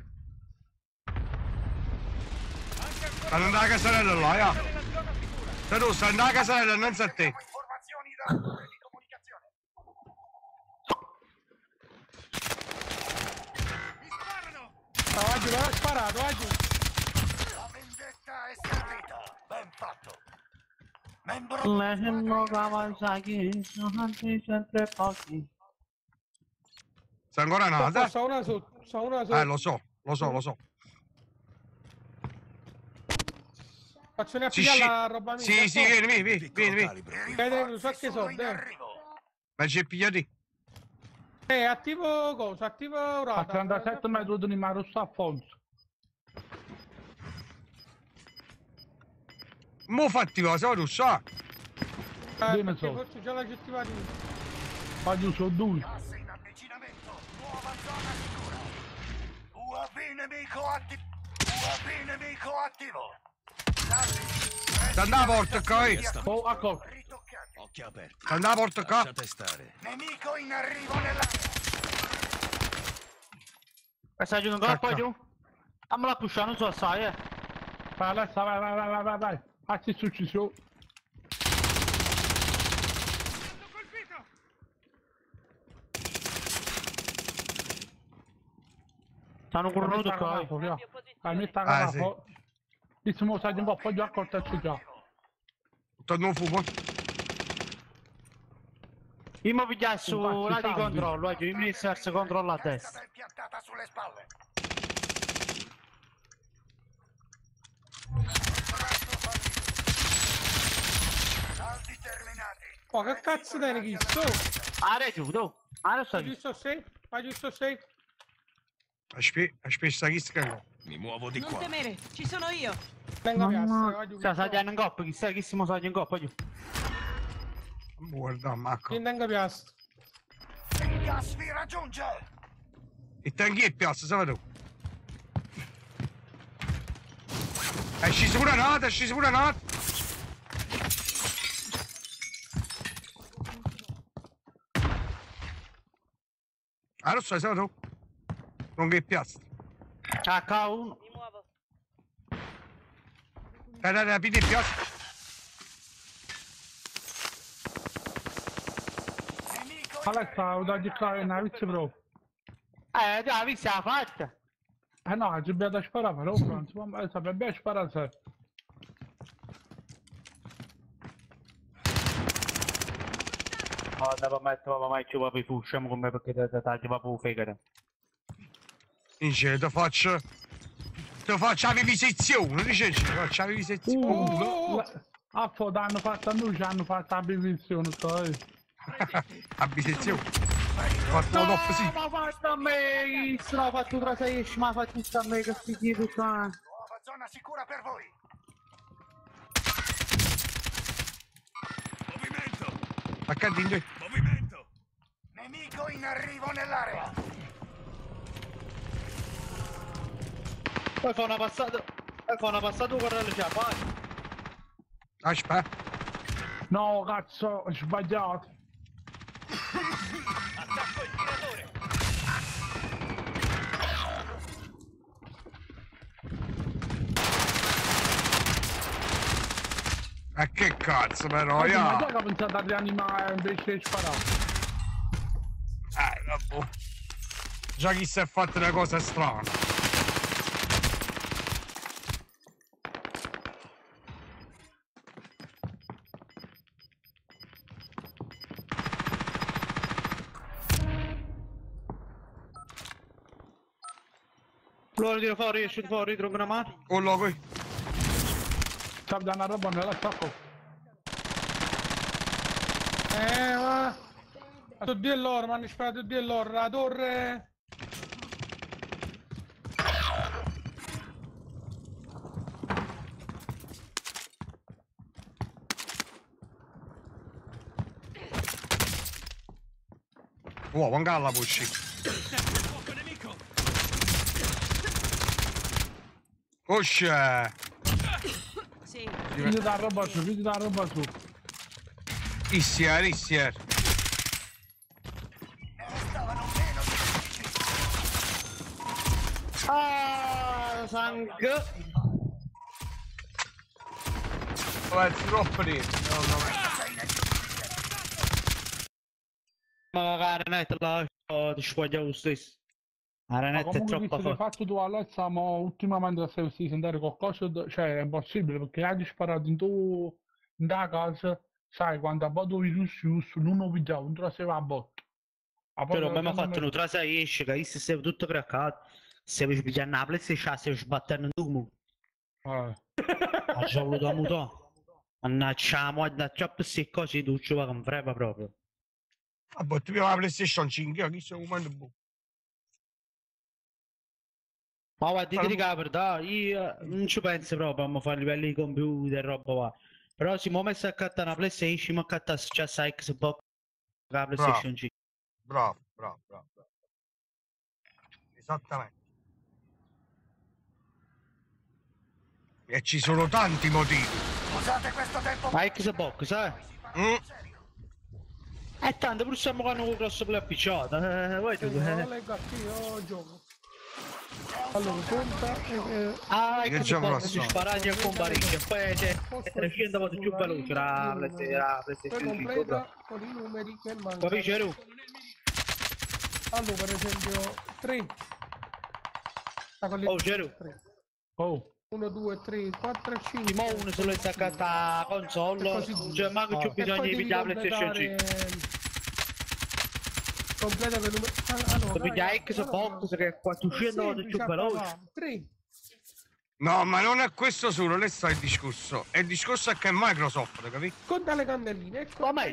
stanno andando a casarella là, ya. Se tu stai andando a casarella, non sa te. Informazioni da rete di comunicazione. Mi sparano. Ah, oggi l'ho sparato, oggi. La vendetta è servita. Ben fatto. Membro Le Kawasaki sono sempre pochi. Sei ancora nata? Sto una sotto, sto una sotto. Eh, lo so, lo so, lo so. Faccio ne Sì, applicare sì. la roba mia. Sì, sì, vieni, vieni, vieni, vieni, vieni. i Vedete, rinforzi so che sono so, in eh. arrivo. Ma ci pigliati? Eh, attivo cosa? Attivo A rata. trentasette metri di mare sta a fondo. Mo fatti cosa, tu sa? Eh, Dimmi perché so. forse già l'aggettiva di... Voglio sono due. Gas in avvicinamento. Nuova zona sicura. U A V nemico attivo. U A V nemico attivo. Sta andando a porta qua, eh. Oh, ecco. Ritoccati. Occhio aperto. Sta andando a porta qua. Lasciate stare. Nemico in arrivo nella... Questa giù un Cacca. colpo giù. Fammela pushare, non so assai, eh. Vai, Alessa, vai, vai, vai, vai, vai, vai. Ah, si è successo. Stanno correndo Cambia qua. carapo, via. Cambia Ah, carapo. Disse mo sai un po' poi già accortacci già. Torno un fumo. Io mi pigliassi su Infatti, là di salvi. controllo, eh, io mi iniziassi controllo a È stata destra. impiantata sulle spalle. Saldi terminati. Oh, che cazzo tieni chi sto? Ah, giù, tu. Ah, sto Fai giusto safe? Fai giusto safe? Aspetta chi scago. Mi muovo di Non qua. temere, ci sono io. Venga piazza, vai giù. Sta sagliando in coppa, chissà chi si mo saglia in coppa giù. Guarda, Marco. Venga piazza. Il gas vi raggiunge. E tanchi e piazza, sai tu. È sceso pure una nota, è sceso pure una nota. Ah, lo so, sai tu. Non che piazza. Ah, K uno. Mi muovo. Dai, dai, dai, pidi e piazza. Nemico Alexa, ho dato giocare una vizia proprio. Eh, già, vi siamo fatta. Eh no, ci abbiamo da sparare, però non si può mai sapere, abbiamo sparato sempre. Oh, devo mettere mai più proprio fu, scemo con me perché ti tagli proprio fegare. Dice, ti faccio... Ti faccio la vivisezione, dice, ti faccio la vivisezione. Uh, la- a foto hanno fatto a noi, ci hanno fatto la benedizione, sai. La vivisezione. Fatto la top, sì. Ma fatto a me, se no ho fatto tra sei ma ha fatto tutto a me che si chiede qua. nuova zona sicura per voi. Movimento! Accadendo. Movimento! Nemico in arrivo nell'area. Poi fa una passata, poi fa una passata con le vai. Aspetta. No, cazzo, ho sbagliato. Attacco il tiratore! Ma che cazzo però, Ma ya. già che ho pensato a rianimare invece di sparare. Eh, vabbè. Già chi si è fatto una cosa strana. Loro tiro fuori, esce fuori, trovo una mano. Oh, loco. Sta dando una roba nella stacco. Eh, ma... Sono due loro, mi hanno sparato due loro, la torre... Oh, con galla pusci. Fuoco nemico! Usce. Sì. Vedi da roba su, vedi da roba su. Issier, issier. Ne restavano meno di quindici. Ah, sangue. È troppo lì, secondo me. Ma la ranetta la ho di squagliato lo stesso. La Ma ranetta è comunque troppo visto che hai forte. fatto tu Alezza, ma ultimamente se stai sentire qualcosa, d- cioè è impossibile perché hai sparato in tu in da casa, sai quando a botto di giusto non lo pigliavo, non traseva a botto. A Però botto mi ha secondo fatto me- un trasa esce, che se sei tutto craccato. Se avevi pigliato una PlayStation, se avevi sbattere in tu. Eh. Ha già voluto a mutare. Mannaggia, ma da troppo se cose tu ci va con freva proprio. Vabbè, tu la PlayStation cinque, chi se comando boh. Ma guarda, ti dico la verità, io non ci penso proprio a fare livelli di computer e roba va. Però se mi ho messo a accattare una PlayStation, mi ho accattato già sai Xbox la PlayStation cinque. Bravo, bravo, bravo, bravo. Esattamente. E ci sono tanti motivi. Usate questo tempo. Ma Xbox, sai? Mm. E tanto pur siamo con un grosso play appicciato, eh, vuoi tu? Non Eh. leggo qui, io gioco. Allora, conta. Eh, Ah, Che ecco gioco che la si so. sparisce e comparisce. Poi c'è trecento volte più veloce la poi PlayStation cinque. completa con i numeri che mancano. Capisci, Ru? Allora, per esempio, tre. Oh, Geru. Oh. uno, due, tre, quattro, cinque. Mo uno se lo staccata la console, cioè manco c'ho bisogno di pigliare la PlayStation cinque. Completa per numero. Ah, no, Se piglia Xbox che è quattrocento volte più veloce. tre. No, ma non è questo solo, lei sta il discorso. E il discorso è che è Microsoft, capito? Conta le candelline. Ecco, Come?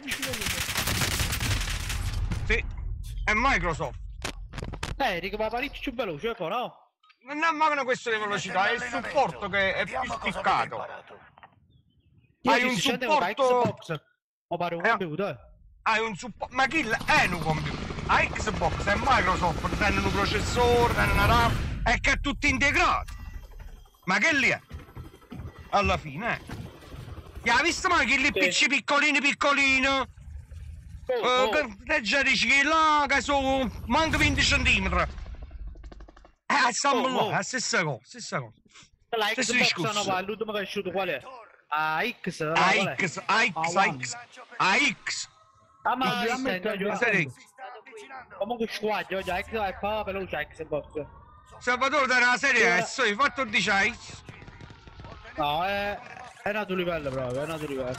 Sì, è Microsoft. Eh, dico, ma parecchio più veloce, poi no? Non è manco una questione di velocità, è il supporto che è più spiccato. Hai un supporto. Xbox. O pare un Eh. computer. Hai un supporto. Ma chi è un computer? A Xbox è Microsoft, che hanno un processore, hanno una RAM, e che è tutto integrato. Ma che lì è? Alla fine, eh. Gli hai visto mai che lì Sì. P C piccolino piccolino? Oh, Eh, oh. che te già dici che là che sono manco venti centimetri. Eh, stiamo Oh, là, oh. è la stessa cosa, stessa cosa. La Stesso Xbox discorso. no, ma l'ultimo che è uscito qual è? A X, no, qual A è? X, A X, Ah, A X, A X. Ah, ma Ma io veramente io- è Sai, comunque squadra, oggi X è pa veloce a Xbox. Salvatore da una serie S, hai fatto dieci. No, è è un altro livello proprio, è un altro livello.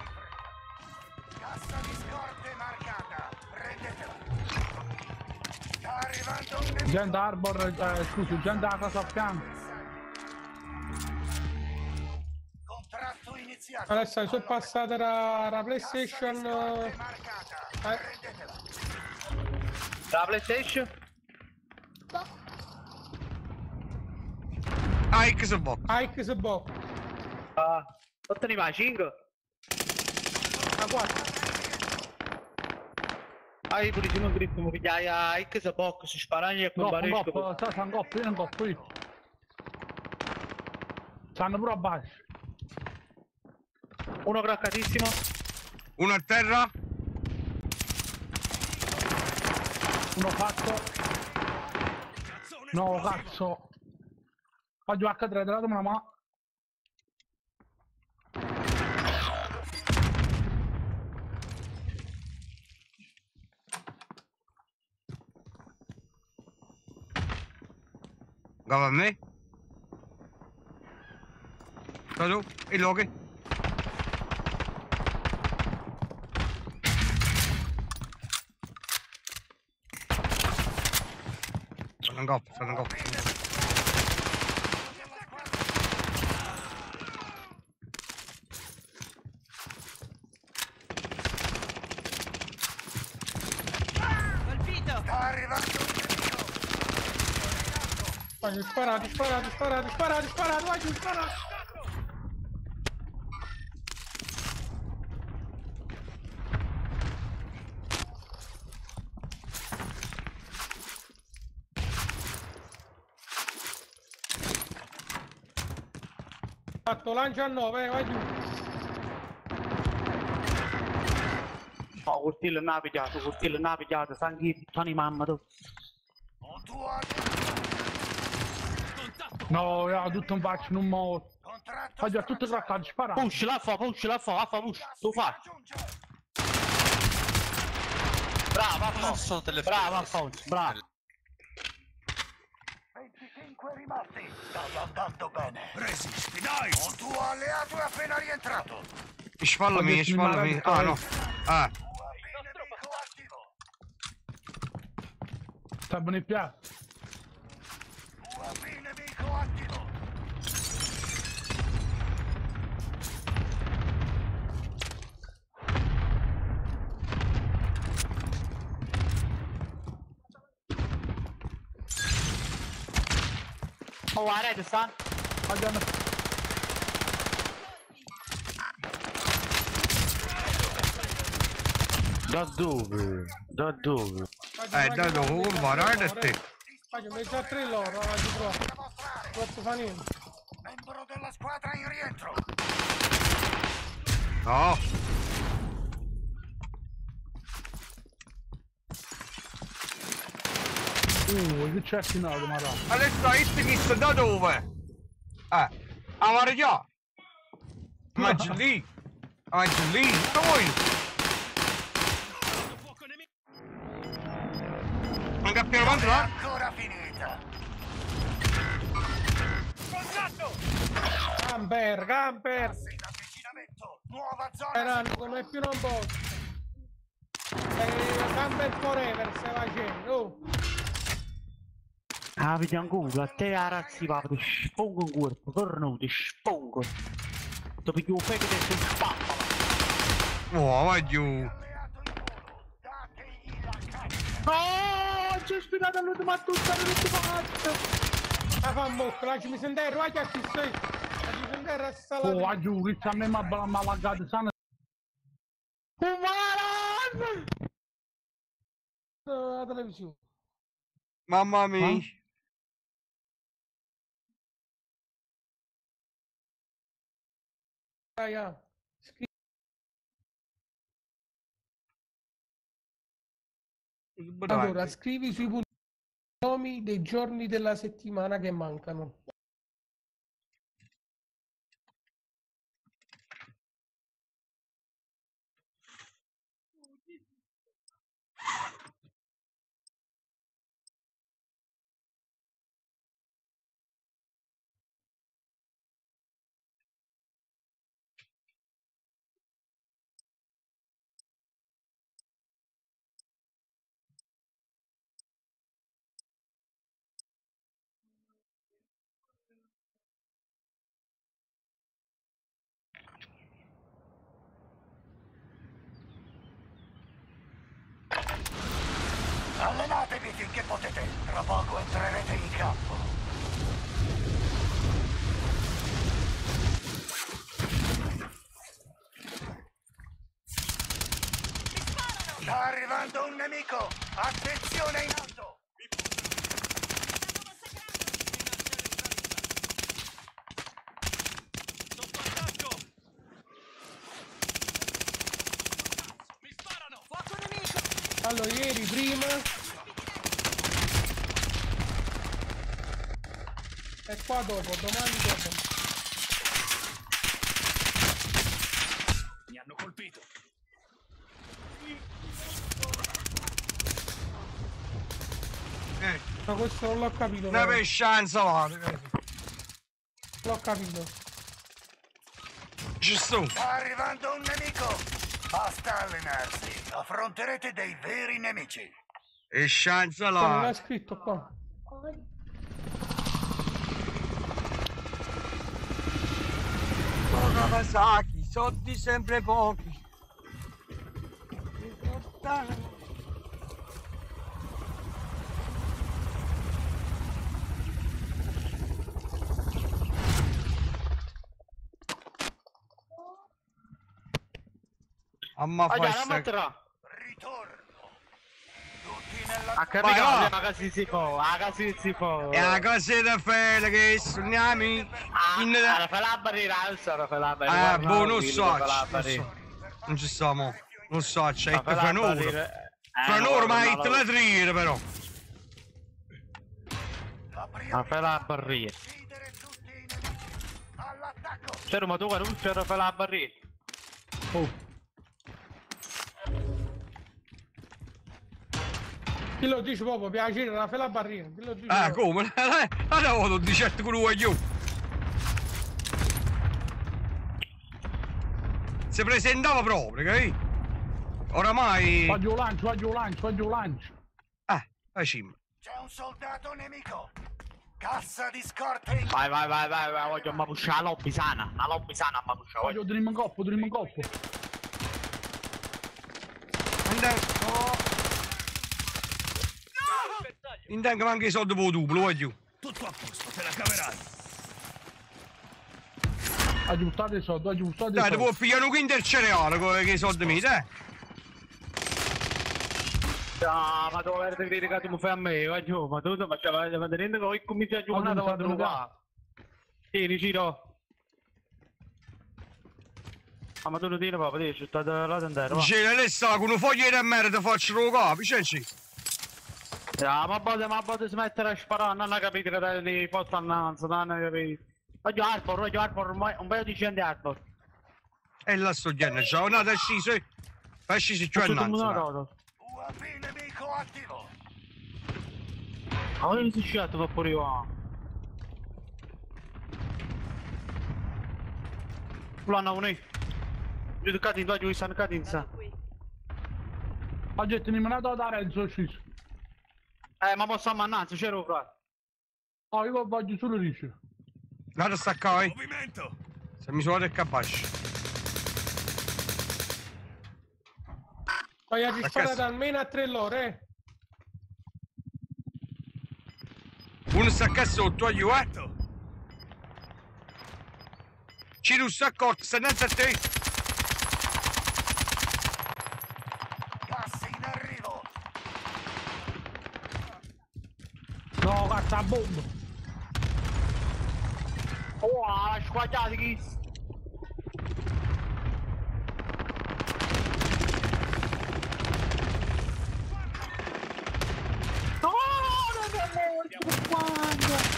Cassa di scorte marcata. Prendetela. Sta arrivando un nemico. Gente Arbor, eh, scusi, gente a casa a fianco. Contratto iniziato. Adesso sono passata la, la PlayStation. Scorte eh, marcata. eh, Prendetela. La PlayStation? A Xbox. a Xbox. Ah, non te ne vai, cinque? A quattro. Ah, io purissimo grip, mi pigliai a Xbox, si sparagli e Goppo, comparisco. goppo, sta sta goppo, io non goppo io. Stanno pure a basso. Uno craccatissimo. Uno a terra. Uno fatto. No, cazzo. Oggi acca tre, datemi una mano. Gava a me. Vado, e loghe. Fanno un gop, fanno un gop. Colpito! Sta arrivando un nemico. Vai, sparate, sparate, sparate, sparate, sparate, vai giù, sparate. Fatto, lancia a nove, vai giù. No, col stile non ha pigliato, col stile non ha pigliato, sangue puttani mamma tu. Un tuo No, io tutto un faccio, non mo. contratto. Oggi ha tutto craccato, spara. Push, la fa, push, la fa, la fa, push, tu fai. Brava, fa. Brava, fa, brava. venticinque rimasti. Stai andando bene. Resisti, dai. Un tuo alleato è appena rientrato. Spallami, spallami. Ah no. Ah. U A V nemico attivo. Sta bene il piatto. U A V nemico attivo. Oh, la rete sta. Oggi hanno... Da dove? Da dove? Eh, da dove? Guarda te. Vai, ho messo a tre loro, avanti qua. Non posso fare niente. Membro della squadra in rientro. No. Uh, che c'è finato, ma raga. Adesso hit kiss da dove? Eh, a Maria. Ma giù lì. Ma giù lì, dove? Non capiamo quanto Non è là? ancora finita. Contatto! Camper, camper! Passi in avvicinamento. Nuova zona Erano come più non posso. Eh, camper forever stai facendo. Oh. Ah, vedi ancora, a te la razzi va, ti spongo in corpo, torno, ti spongo. Ti piglio un fake e ti spappa. Oh, vai giù. alleato in volo. Dategli la caccia. Oh, ci ho spinato all'ultima tutta l'ultima cazzo. Ma fa un bocco, lasciami sentire, vai che ci sei. Lasciami sentire a sta Oh, a giù, che c'ha me ma ma lagate sana. la televisione. Mamma mia. Dai, ah. Scri- Allora, scrivi sui punti i nomi dei giorni della settimana che mancano. Allenatevi finché potete. Tra poco entrerete in campo. Sta arrivando un nemico! Attenzione in alto! Sotto attacco! Mi sparano! Fuoco nemico! Allora, ieri prima e qua dopo, domani dopo. Mi hanno colpito! Eh, Ma questo non l'ho capito. una però. pescianza va. L'ho capito. Ci sto. Sta arrivando un nemico! Basta allenarsi. Affronterete dei veri nemici. E scienza Qua non là. è scritto qua. Oh, Kawasaki, soldi sempre pochi. Amma Ah, fai la sta... metterà. Ritorno. Tutti nella A Vai, capire, va. ma così si può, a così si può. E la cosa da fare che sogniamo in Ah, fai la barriera, non so, fai la barriera. Ah, boh, non Guarda, so, fai la non barriera. so. Non ci stiamo. Non so, c'è Ma fai la fra noi. barriera. Eh, Fra no, noi ormai guarda, te la trire però. La Ma fai la barriera. uccidere tutti i nemici. All'attacco. C'era ma tu guarda, non c'era fai la barriera. Oh, Chi lo dice proprio, piacere, la fai la barriera. Chi lo dice Ah, proprio. come? Allora vado di certo con lui io. Si presentava proprio, capì? Oramai... fa giù lancio, fa giù lancio, fa giù lancio. Ah, facciamo. C'è un soldato nemico. Cassa di scorte in... Vai, vai, vai, vai, vai, voglio ma pushare la lobby sana. La lobby sana ma pushare, voglio. Voglio tenere in coppo, tenere in coppo. Intanto... Intanto manca i soldi per il duplo, voglio. Tutto a posto, te la caverai! Ha giustato i soldi, ha giustato i Dai, ti soldi. può pigliare un quinto il cereale con i soldi miei, dai. Ah, ma tu avete criticato mi fai a me, voglio, ma tu ma cioè, ma ti rendi conto che comincia a giocare Allora, quando lo allora. fa? Tieni, Ciro. Ah, ma tu lo tiri proprio, dici, state là dentro, va. Dice, adesso con un foglio di merda faccio lo capo, c'è c'è. Ja, ma botte, ma botte smettere a sparare, non hai capito che li porta annanzi, non hai capito. Voglio Arbor, voglio Arbor, un paio di gente Arbor. E là sto dicendo, c'è una da sciso. Fai sciso più annanzi. U A V nemico attivo. Ma io mi sono sciato per pure io. Plana unui. Giù cadin, dopo io sono cadin sa. Oggi mi ha dato da Renzo sciso. Eh, ma posso ammannarsi, c'ero fra. Oh, io voglio solo dice. Guarda sta qua, eh. Movimento. Se mi sono capace. Poi ha Ma sparato che- almeno a tre lore, eh. Uno sta qua sotto, aiuto, eh. Ciro sta accorto, sta innanzi a te. Gas in arrivo. No, guarda la bomba. Oh, la squagliata chi? No, non è morto, quando?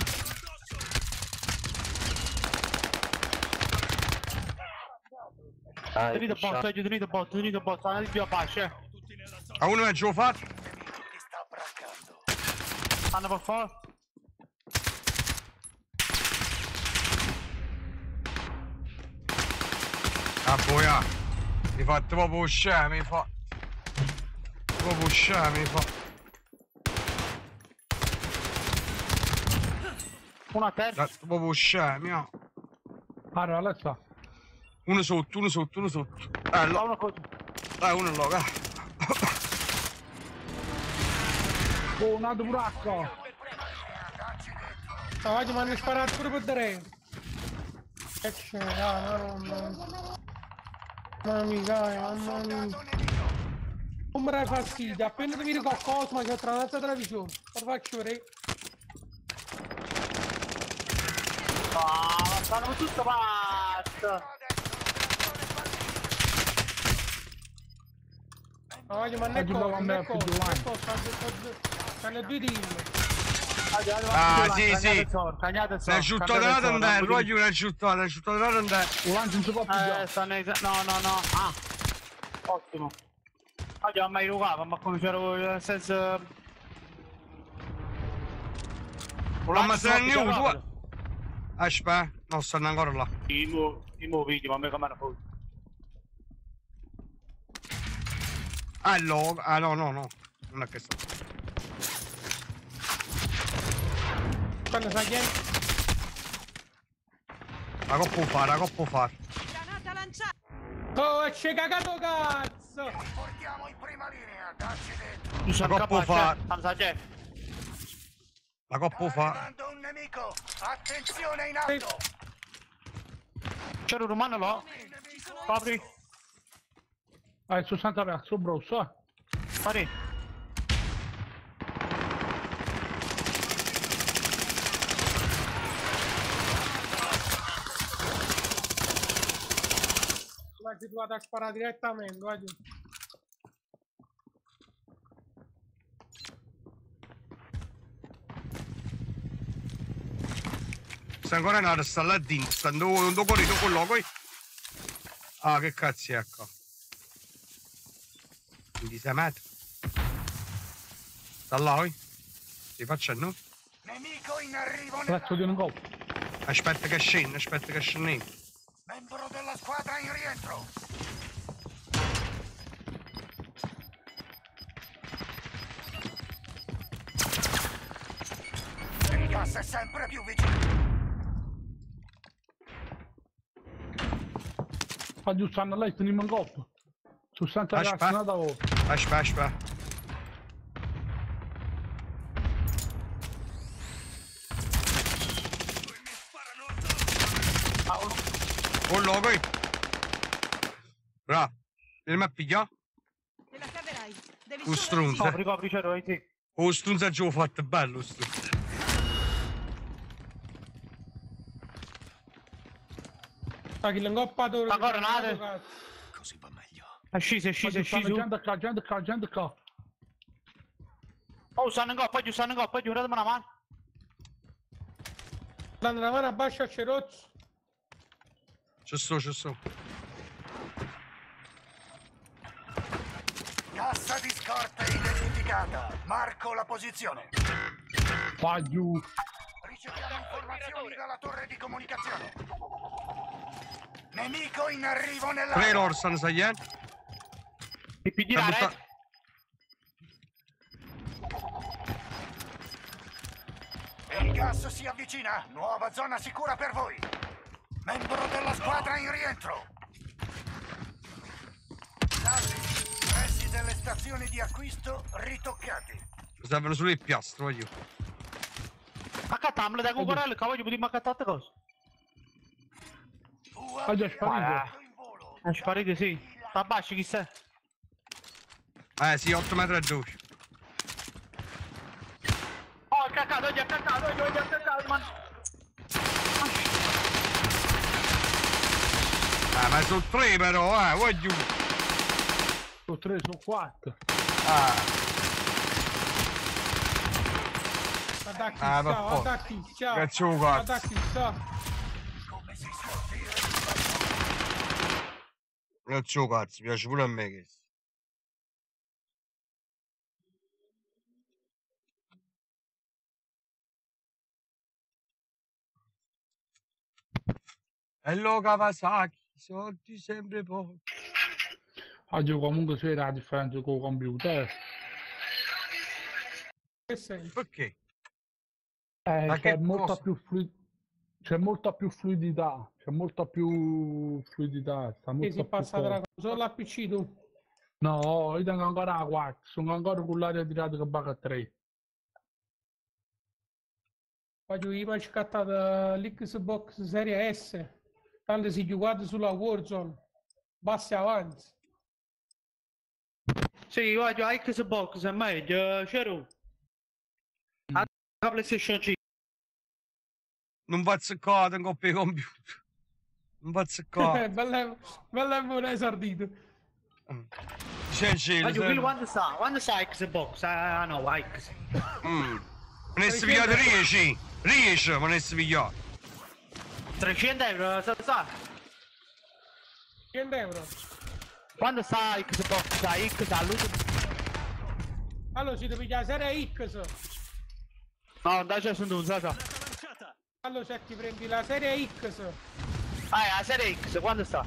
Ah, Tenete bot, tenete bot, tenete bot, andate più a pace. A uno è già fatto. Il nemico ti sta braccando. Stanno per fare. Ah, boia. Mi fate proprio scemi, mi fa. Proprio scemi, mi fa. Una terza. Fate proprio scemi, ah. Allora, Alessa. Uno sotto, uno sotto, uno sotto. Eh, Fa là. una cosa. Dai, uno là, eh. Oh, un altro buracco. No, oggi mi hanno sparato pure per dentro. Che c'è? Ah, no, no, no. Mamma mia, mamma mia. Non mi dai fastidio, appena ti vedi qualcosa, ma c'è tra l'altra televisione. Lo faccio vedere. Ah, stanno per tutto pazzo. No, oggi mi hanno Oggi provo a me a ecco, più di ecco, stanno due team. Ah, sì, sì. Cagnate Ne è giusto da andare, voglio una giusto, ne è giusto da andare. Un lancio non si può Eh, pigliare. stanno in... No, no, no. Ah. Ottimo. Oggi non mai rugato, ma come c'ero nel senso... Ma se ne è due. Aspetta, no, stanno ancora là. I mo... I mo vedi, ma me come ne fai? Ah, no, ah, no, no, no. Non è che sta. Quando sai chi è? La coppa può fare, la coppa può fare. Granata lanciata! Oh, e c'è cagato cazzo! Portiamo in prima linea, dacci dentro. Tu sei coppa capace? fa- Amsa Jeff. La coppa può fare. Arrivando un nemico. Attenzione in alto. C'era un umano là. Apri. Ah, il sessanta ragazzo, brosso, eh. Apri. Guardi, tu vado a sparare direttamente, guardi. Sta ancora in aria, sta là dentro, sta in un dopo lì, dopo là, poi. Ah, che cazzo è qua? Quindi sei metri. Sta là, poi. Ti faccio a noi. Nemico in arrivo Cazzo di nella... un gol. Aspetta che scende, aspetta che scende. Membro della squadra in rientro. Il gas è sempre più vicino. Oggi stanno lei, teniamo un gol. sessanta ragazzi, Aspetta. nada ora. Aspetta, aspetta. Oh, là, poi. Bravo. Vieni a pigliare. Te la caverai. Devi Un solo stronzo. Copri, copri, c'ero, vai te. Oh, stronzo già l'ho fatto bello, sto. Ma chi l'ingoppato... Ancora nada. cazzo. Così va meglio. È sceso, è sceso, è Oggi stanno sceso. gente qua, gente qua, gente qua. Oh, stanno in coppa, giù, stanno in coppa, giù, datemi una mano. Dando una mano a Bascia a Cerozzo. Ci sto, ci sto. Cassa di scorta identificata. Marco la posizione. Qua giù. Riceviamo informazioni dalla torre di comunicazione. Nemico in arrivo Tre nell'area. loro stanno saliendo. Ti più Sta girare, butta- eh. Il gas si avvicina. Nuova zona sicura per voi. Membro della squadra in rientro. Salvi. Pressi delle stazioni di acquisto ritoccati. Mi servono solo il piastro, voglio. Ma cattamelo, dai, con corello, che voglio poter accattare cose. Ha già sparito. È sparito, sì. Sta basso, chi sei? Eh sì, otto metri e dodici. Oh, caccato, oggi è caccato, oggi è caccato, man. Eh, ma sono tre però, eh, voglio. Sono tre, sono quattro. Ah, Guarda chi Ah, sta, per forza. guarda chi sta. Cazzo, cazzo. Guarda chi sta. Come si suol dire? non c'ho cazzo, piace pure a me questo. Hello Kawasaki, soldi sempre pochi. Oggi comunque si vede la differenza con il computer. Che senso? Perché? Eh, Ma c'è che molta cosa? più flu- c'è molta più fluidità, c'è molta più fluidità, sta Che molto si più passa dalla forte. console a P C tu? No, io tengo ancora la quattro, sono ancora con l'aria tirata che va a tre. Oggi io mi ho scattato l'Xbox Serie S. Tanto si gioca sulla Warzone. Bassi avanti. Sì, oggi a Xbox è meglio, c'ero. La PlayStation cinque. Non va azzeccato in coppia di computer. Non va azzeccato. bella, bella e buona esordito. C'è il cielo. Oggi, quello quando sta? Quando sta Xbox? Ah, no, X. Mm. Me ne si pigliato riesci? Riesci, ma ne si pigliato. trecento euro, sa, sa. cento euro. Quando sta Xbox? Sta X all'ultimo. Allora si deve pigliare la Serie X. No, dai, c'è sono un sa, sa. Allora se ti prendi la Serie X. Ah, la serie X, quando sta?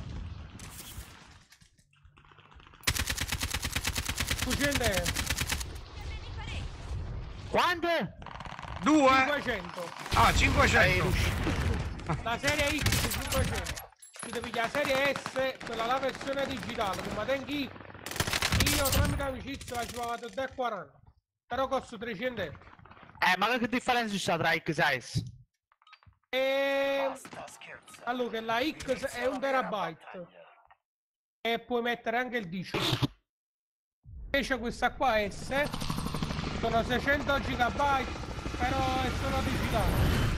duecento euro. Quanto? Due? cinquecento. Ah, cinquecento. La Serie X cinquecento. Si deve pigliare la Serie S, quella la versione digitale. Come tengo io, io tramite amicizia la ci pagato tre e quaranta. Però costa trecento euro. Eh, ma che differenza c'è tra X e S? E... Basta scherzare. Allora che la X è un terabyte. E puoi mettere anche il disco. Invece questa qua S sono seicento gigabyte, però è solo digitale.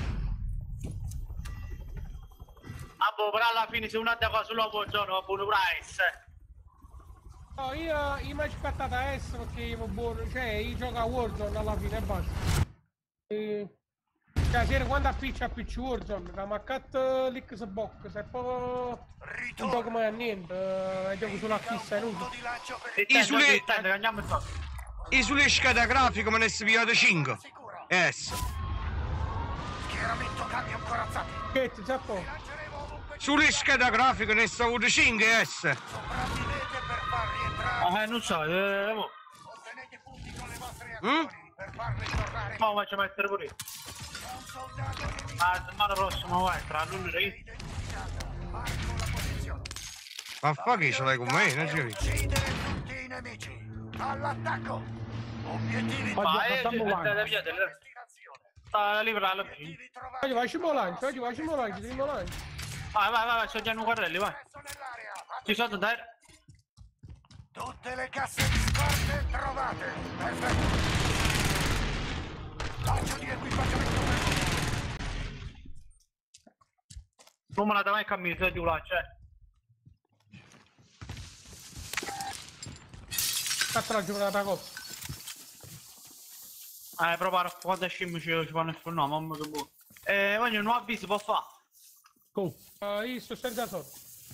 Ah, boh, però alla fine se uno ha da cosa solo buongiorno, va buono price. No, io, io mi ho scattata S perché io buono, cioè io gioco a Warzone alla fine e basta. E... Cioè, se quando appiccia a P C Warzone, da maccato l'Xbox, se poi non gioco mai a niente, eh, gioco solo a fissa e nulla. Di lancio per E I sulle- te, andiamo in fa. E sulle schede grafiche me ne si pigliato cinque. S. schieramento camion corazzati. Che ti sa po'? Lanceremo ovunque. Sulle schede grafiche ne sta avuto cinque S. Sopravvivete per far rientrare. Ah, non so, eh, mo. Ottenete punti con le vostre azioni per farle tornare. Ma faccio mettere pure io. Un soldato nemico. Ah, settimana prossima vai, tra lunedì. Identificata. Marco la posizione. Ma fa che ce l'hai con me, non ci Uccidere tutti i nemici. All'attacco. Obiettivi Oggi Ma eh, facciamo eh, avanti. eh, via, delle- destinazione. sta lì alla fine. Obiettivi trovati. Oggi facciamo lancio, oggi facciamo lancio, facciamo lancio. Vai, vai, vai, vai, sto già in guardelli, vai. Adesso nell'area. Ci sono dai. Tutte le casse di scorte trovate. Perfetto. Lancio di equipaggiamento per Non me la dai mai cammino, se giù là, cioè. Cazzo la giocata coppa. Eh, proprio quando scimmi ci fanno il suo nome, mamma che buono. Eh, voglio un nuovo avviso, può fare? Go. Uh, io sto senza soldi.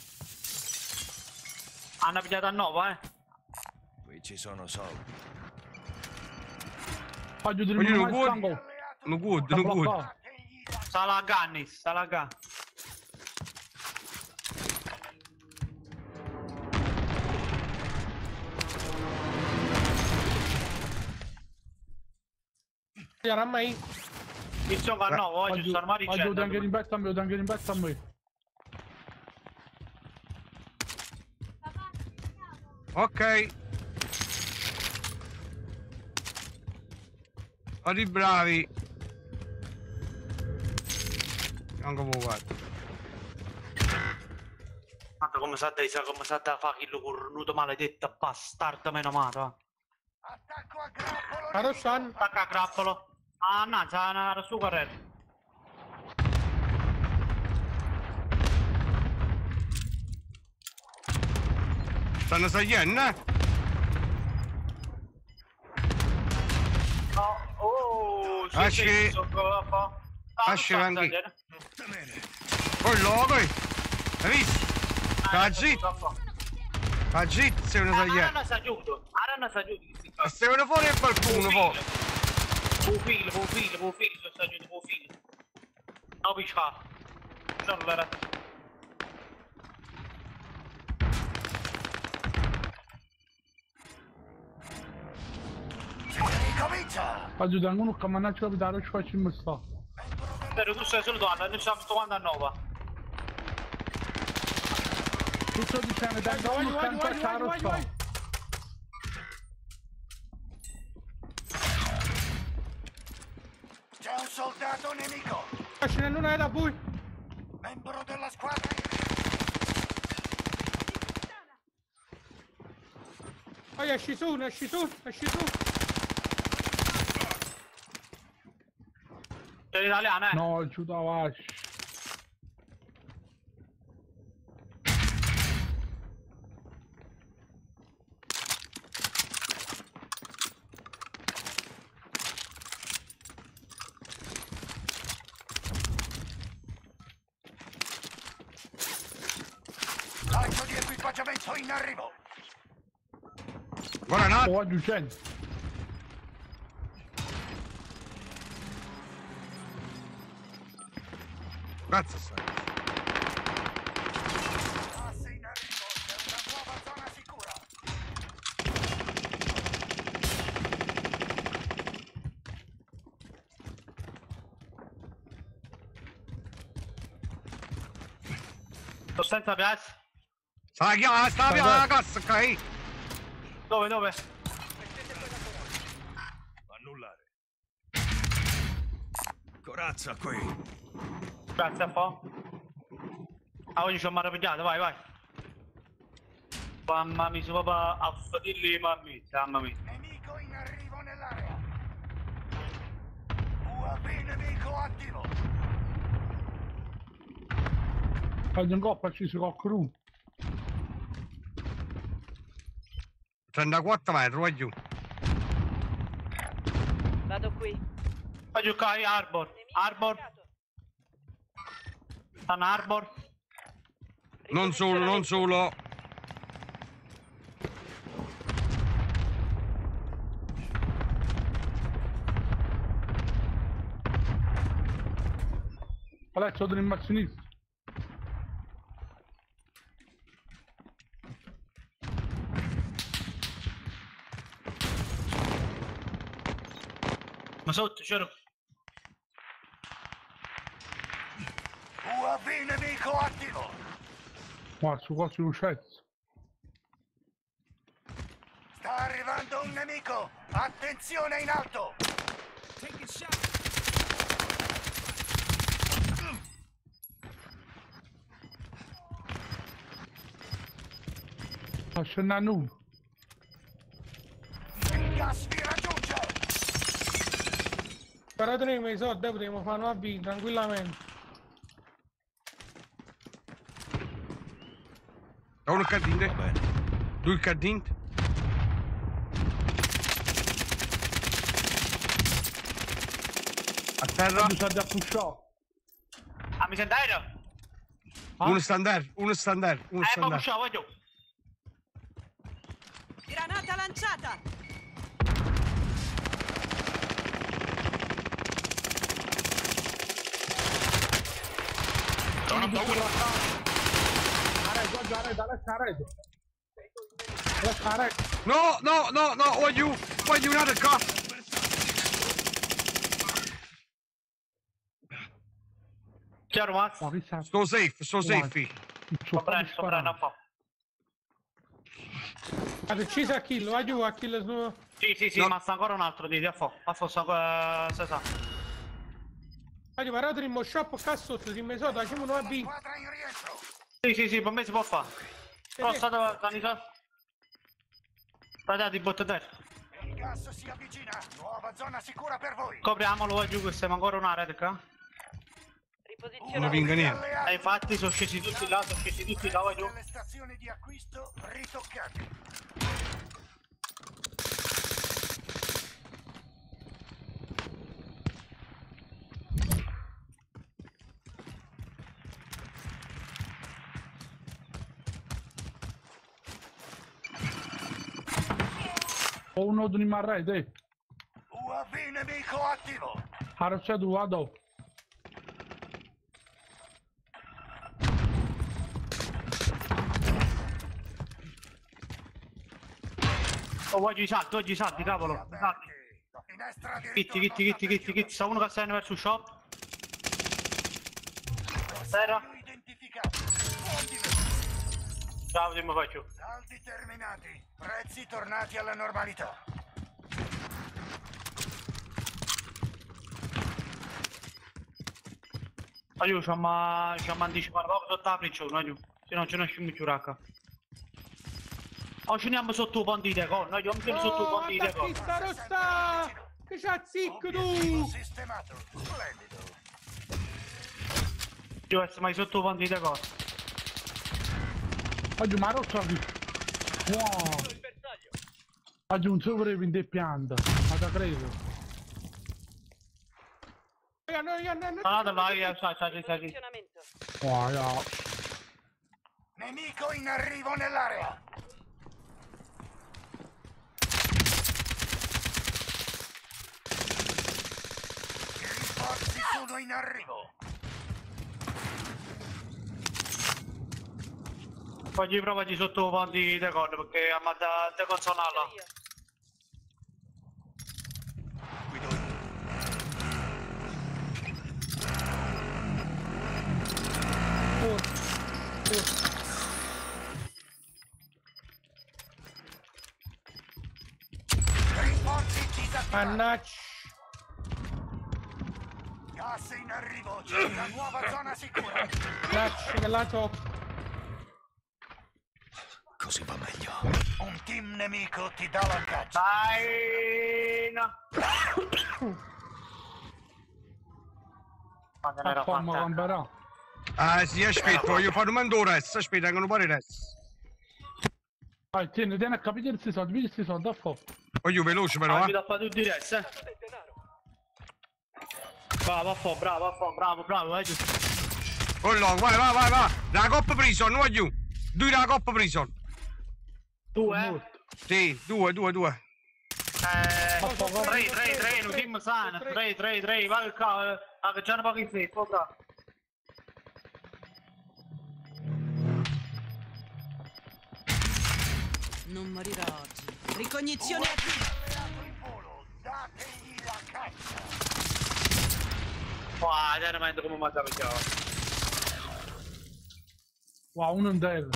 Hanno pigliato a nuovo, eh. Qui ci sono soldi. Voglio dire Voglio un un good, sangue. un good, un good. Sta la Gannis, sta la Gannis. Era mai? Il sono a nuovo, oggi Voglio sono maricendo. voglio anche in betto a me, voglio anche in betto a me. Ok. Fate bravi. Anche voi guarda. Guarda come sa da come sa da fare il cornuto maledetto bastardo meno amato. Attacco a grappolo. Carosan. Attacca a grappolo. Ah no, c'è una su corretto. Stanno salendo, eh? No, oh, sì, Asci. sì, so qua. Asci anche. Poi logo. Hai visto? Sta zitto. Sta zitto, sei una Ah, saglietta. non si aiuto. Ora non si aiuto. E se viene fuori è qualcuno poi. Buon filo, buon filo, buon filo, sono aiuto, buon filo. No, picciato. Non lo era. Ricomincia. Voglio dire uno che mannaggia capitare ci faccio in sta. Però tu sei solo donna, noi siamo novantanove. Tu sto dicendo da Vai, uno vai, che vai, ancora vai, vai, sta. vai. C'è un soldato nemico. Ce n'è una da bui. Membro della squadra. Vai, esci su, esci su, esci su. Sei italiano, eh? No, giù da Vash. Lancio di equipaggiamento in arrivo. Guarda, no. Oh, voglio gente. Grazie, sai. Asse in arrivo. C'è una nuova zona sicura. Sto senza piazza. Sta chiama, sta via la cassa, ok? Dove, dove? Annullare. Corazza qui. Grazie a po'. Ah, oggi ci ho maravigliato, vai, vai. Mamma mia, sono proprio a fatilli, mamma mamma mia. Nemico in arrivo nell'area. U A V nemico attivo. Voglio un coppa ci si cocru. trentaquattro metri, voglio. Vado qui. Vai giocare Arbor. Arbor. Stanno Arbor. Non solo, non solo. Adesso sono in mazzinista. Ma sotto c'ero. U A V nemico attivo. Guarda, su cosa lucezza. Sta arrivando un nemico. Attenzione in alto. Ma ce n'è uno. Il gas vi raggiunge. Però teniamo i soldi, potremmo fare una B tranquillamente. Da uno cadente. Due cadente. A terra. Tu sai da pushò. Ah, mi senti aereo? Uno standard, uno standard, uno Eh, ma standard. pushò, voglio. Granata lanciata! Sono da uno. Arredo, arredo, arredo. Arredo. No, no, no, no, voglio, voglio un altro qua. Chiaro, Max? Ma che sa? Sto safe, sto safe. Sto prendendo, sto prendendo un po'. Ha deciso a kill, vai giù a kill su... Sì, sì, sì, No. ma sta ancora un altro, dite, a fo. A fo, sta ancora... se sa. Vai giù, parato in mo shop qua sotto, si mi sotto, facciamo una B. Squadra in rientro. Sì, sì, sì, per me si può fare. Però state organizzati. State di botte terra. Il gas si avvicina. Nuova zona sicura per voi. Copriamolo, vai giù, che siamo ancora una rete qua. Non vinca niente. E infatti sono scesi tutti là, sono scesi tutti là, vai giù. Le stazioni di acquisto ritoccate. Ho uno di marrete. U A V nemico attivo. Haraccia tu, vado. Oh, oggi i salti, oggi i salti, cavolo. I salti. Finestra di Kitti, kitti, kitti, kitti, kitti. Sta uno che sta verso shop. Terra. identificato. Buon divertimento. Ciao, dimmi faccio. Saldi terminati. Prezzi tornati alla normalità. Aiuto, ci hanno ci hanno anticipato proprio sotto la priccione, aiuto. Se no ce ne scimmi più racca. Oh, ci andiamo sotto un ponte di decor, noi andiamo sotto un Oh, ponte di decor. attacchi sta rossa! Che c'ha zicco tu! Sistemato. Splendido. Io essere mai sotto un ponte di decor. Oggi ma rossa qui. Wow. Oggi un sopravvivente in pianta. Ma da credo. Io, no, io, no, no. No, no, no, io, sai, sai, sai. Wow, yeah. Nemico in arrivo nell'area. I rinforzi sono in arrivo. Poi provaci sotto un ponte di decor perché a mandare te consonala. Rinforzi disattivati. Mannaggia! Gas in arrivo. C'è una nuova zona sicura. Mannaggia, che la so. Così va meglio. Un team nemico ti dà la caccia. Dai, no. Ma non era Forma fatta. camperà. Ah sì, aspetta, voglio fare un mando resto, aspetta, che non pare resto. Vai, tieni, tieni a capire questi soldi, vedi questi soldi, a fuoco. Voglio veloce però, Ah, mi eh. dà fa tutti i rest, eh. Bravo, a fo, bravo, a fo, bravo, bravo, vai giù. Oh no, vai, vai, vai, vai. La coppa prison, non voglio. Due la coppa prison. Tu, eh? Sì, due, due, due. Eh, tre, tre, tre, un team sano, tre, tre, tre, vai qua, eh, ah, che c'hanno pochi free, sopra. Non morirà oggi. Ricognizione attiva. In volo. Dategli la caccia. Wow, veramente come mi ha capito. Wow, uno in terra.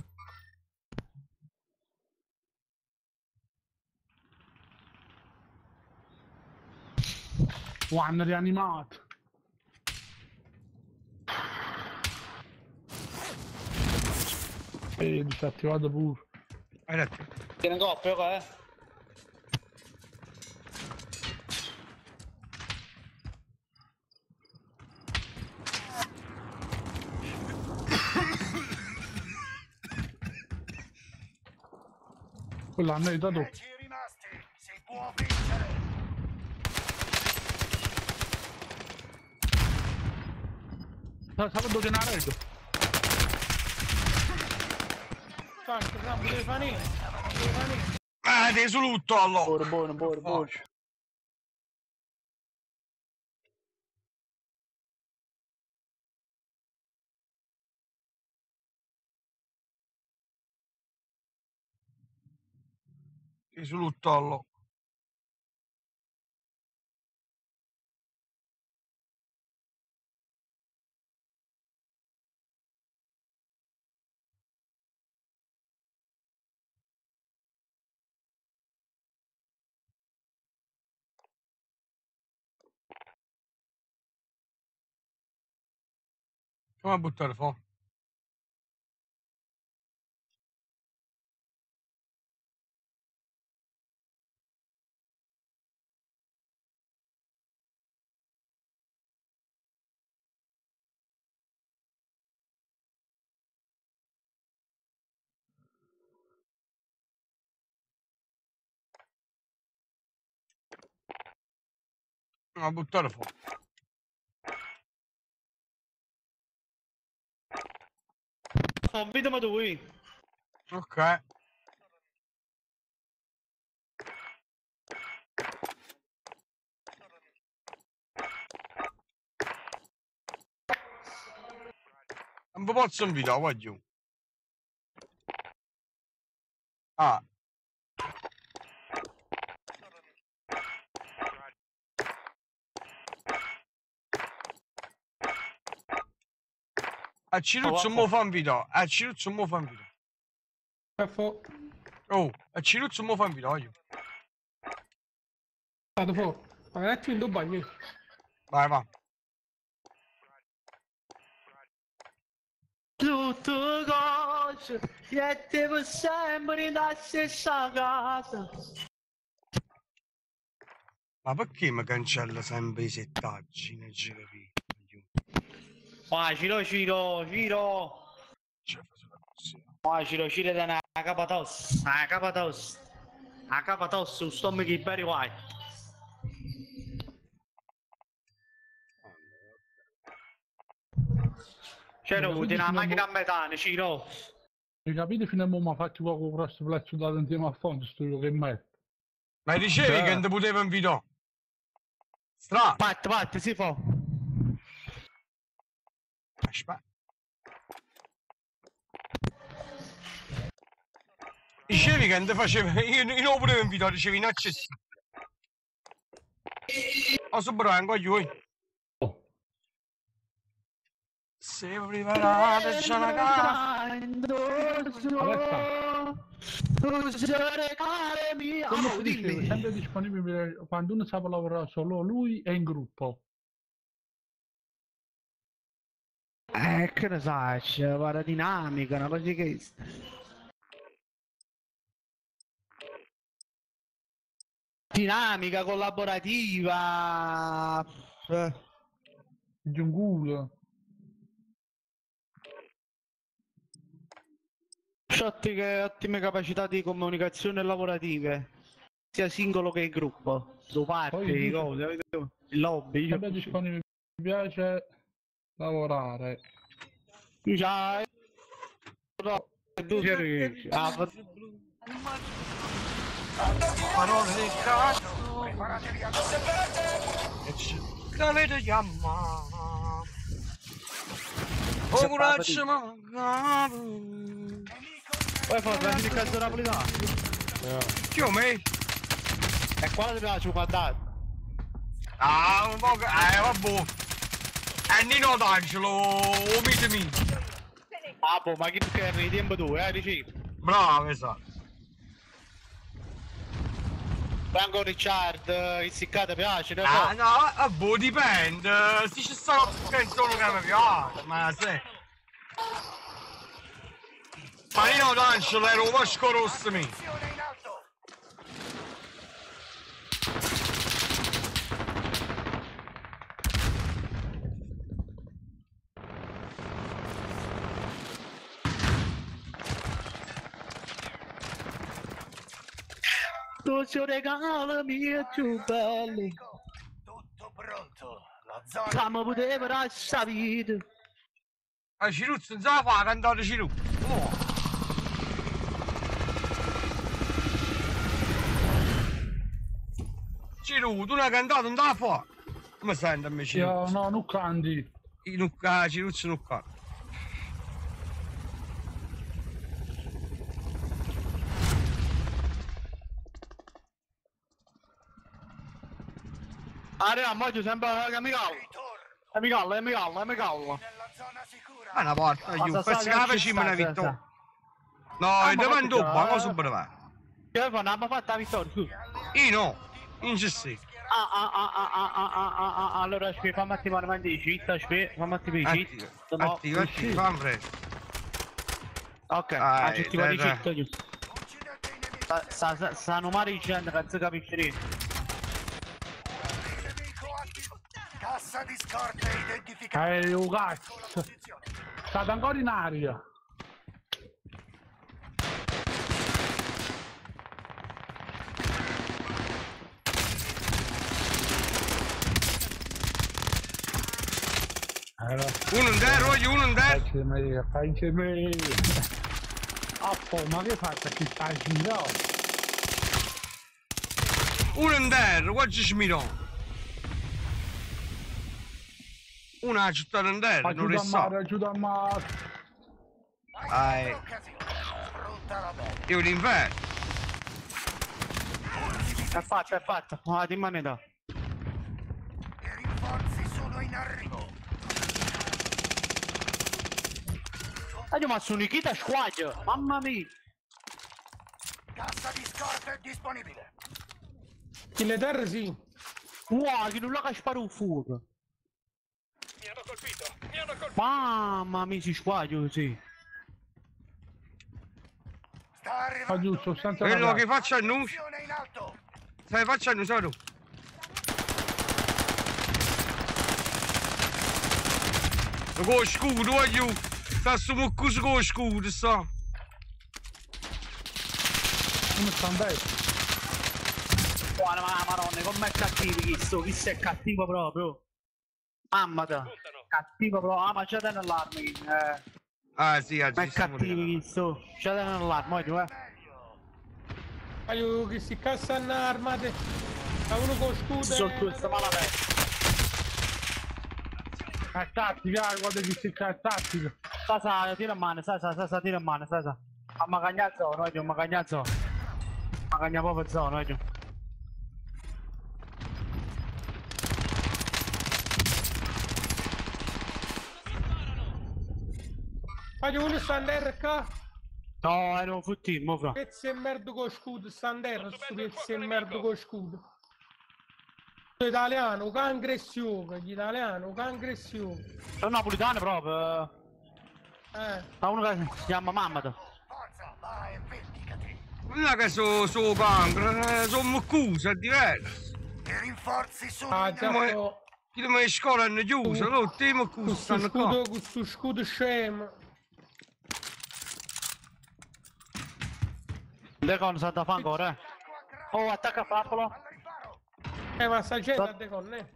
Wow, hanno rianimato. E disattivato pure. Hai detto. Tiene coppia qua, eh. Quello hanno aiutato. Dieci rimasti. Si può vincere. Sabato che naredo. Tanto, non deve fare niente. Non deve fare niente. Ah, te su lutto allora. Buono, buono, buono, buono. Te su lutto allora. Come a buttare fuori? Come a buttare fuori? Convidami lui. Ok. Non vi posso invitare, voglio. Ah. A Ciruzzo mo fa invitare. A Ciruzzo mo fa invitare. Oh, a Ciruzzo mo fa invitare, voglio. Vado fuori. Ma un attimo in due bagni. Vai, va. Tutto cose, siete sempre nella stessa casa. Ma perché mi cancella sempre i settaggi nel giro qui? Ma Ciro, Ciro, Ciro. Ma Ciro, Ciro da una capatossa, una capatossa. Una capatossa, un stomaco di Barry White. C'era avuto una macchina a metano, Ciro. Mi capite fino a mo' mi ha fatto poco grosso prezzo dato insieme a fondo, sto che merda. Ma dicevi Cioè. che non ti potevo invitare? Strano. Pat, pat, si fa. Aspetta. Dicevi che non ti facevo. Io, io non lo potevo invitare, dicevi inaccessibile. Oh, so bravo, anche io. Se preparato c'è una casa. Come si dice, sempre disponibile quando uno sa lavorare solo lui è in gruppo. Eh, che ne sai, c'è una dinamica, una cosa che... Dinamica, collaborativa... Eh. Giungulo. Ottiche, ottime capacità di comunicazione lavorative, sia singolo che in gruppo. Su parti, cose, il lobby. Sempre disponibile, mi piace lavorare. Già, tu ci riesci. Ah, Parole del cazzo. L'avete chiamato. Oh, coraggio, mancato. Poi fa la il calcio napolitano. Chi o me? E qua ti piace un quadrato? Ah, un po' che... Eh, vabbè. E Nino D'Angelo, o mite mi. Ah, boh, ma chi che ridi tempo tu, eh, dici? Bravo, esatto. Franco Ricciard, il siccata piace, ne Ah, no, vabbè, dipende. Se ci sono canzoni che mi piace, ma se... Ma Nino D'Angelo era un vasco rosso mi. Tu ci regalami più belli. Tutto pronto. La zona Come poteva lasciare vita. A Ciruzzo non se la fa, cantare Ciruzzo. Oh. Ciru, tu l'hai cantato, non te la fa. Come stai a me Ciruzzo? Io no, non canti. Ah, Ciruzzo non canta. Allora, Maggio sembra che mi callo. E mi callo, e mi callo, e mi callo. Nella zona sicura. Ma una porta, io Sta- penso sta- che la ci facciamo sta, una sta- vittoria. sta. No, Ah, è ma davanti fatto a già, ma cosa eh. brava? Che fa? Non abbiamo fatto la vittoria, scusa. Io no, non ci sei. Ah, ah, ah, ah, ah, ah, ah, ah, ah, allora aspetta, fammi attivare una di città, aspetta, fammi attivare i Attiva, cheat. No, attiva, attiva, fammi presto. ok, Ah, attivare i dai, cheat, giusto. Sta- sta- sta- Stanno male dicendo che non si capisce niente. Nemico attivo. Cassa di scorte identificata. Eh, un cazzo. State ancora in aria. Uno in terra, voglio uno in terra. Facci me, facci me. Ah, po', ma che faccio? Chi sta girando? Uno in terra, qua ci smirò. Uno ha città in terra, non Aiuto a resta. mare, aiuto a mare. Dai, Sfrutta la bene. io l'inverno. È fatta, è fatta. Ah, di moneta. I rinforzi sono in arrivo. Ah, ma sono Nikita squadra, mamma mia. Cassa di scorte disponibile. In le terre sì. Wow, che non la che spara un fuoco. Mi hanno colpito. Mi hanno colpito. Mamma mia, si squadra così. Sta arrivando. Fa giusto, senza Quello parlare. che faccia annuncio. Posizione in alto. Sai, faccia annuncio tu. Con lo scudo, voglio. Sta su muccuso con lo scudo, sta. Come sta andando? Buona ma madonna, com'è cattivo chi sto, chi sei cattivo proprio. Mamma te. Cattivo proprio, ah ma c'è da nell'arma chi. Eh. Ah, sì, Ma è oggi siamo cattivo lì. chi sto. C'è da nell'arma, voglio eh. Aiuto che si cassano armate. A uno con scudo. Sono questo malavento. È tattica, guarda che si è tattica. Sa sa, tira in mano, sa sa, sa sa, tira in mano, sa sa. A ma cagnazzo, voglio, ma cagnazzo. Ma cagna proprio zona, voglio. Aiuto uno sta in terra qua. No, ero futtimmo, fra. Pezzi e merda con scudo, sta in terra, sto pezzi e merda con scudo. Italiano, cangressione, gli italiano, cangressione. Sono napolitano proprio. Eh. Ma uno che si chiama Mammato. Forza, vai e vendicati. Non è che sono so cancro, eh, sono muccuso, è diverso. I rinforzi sono Ah, in già arrivo. so. Chi le scuole hanno chiuso, allora te muccuso Questo stanno qua. scudo, questo scudo scemo. Decon sa da fa ancora, eh. Oh, attacca Pappolo. Eh, ma sta gente a decon, eh.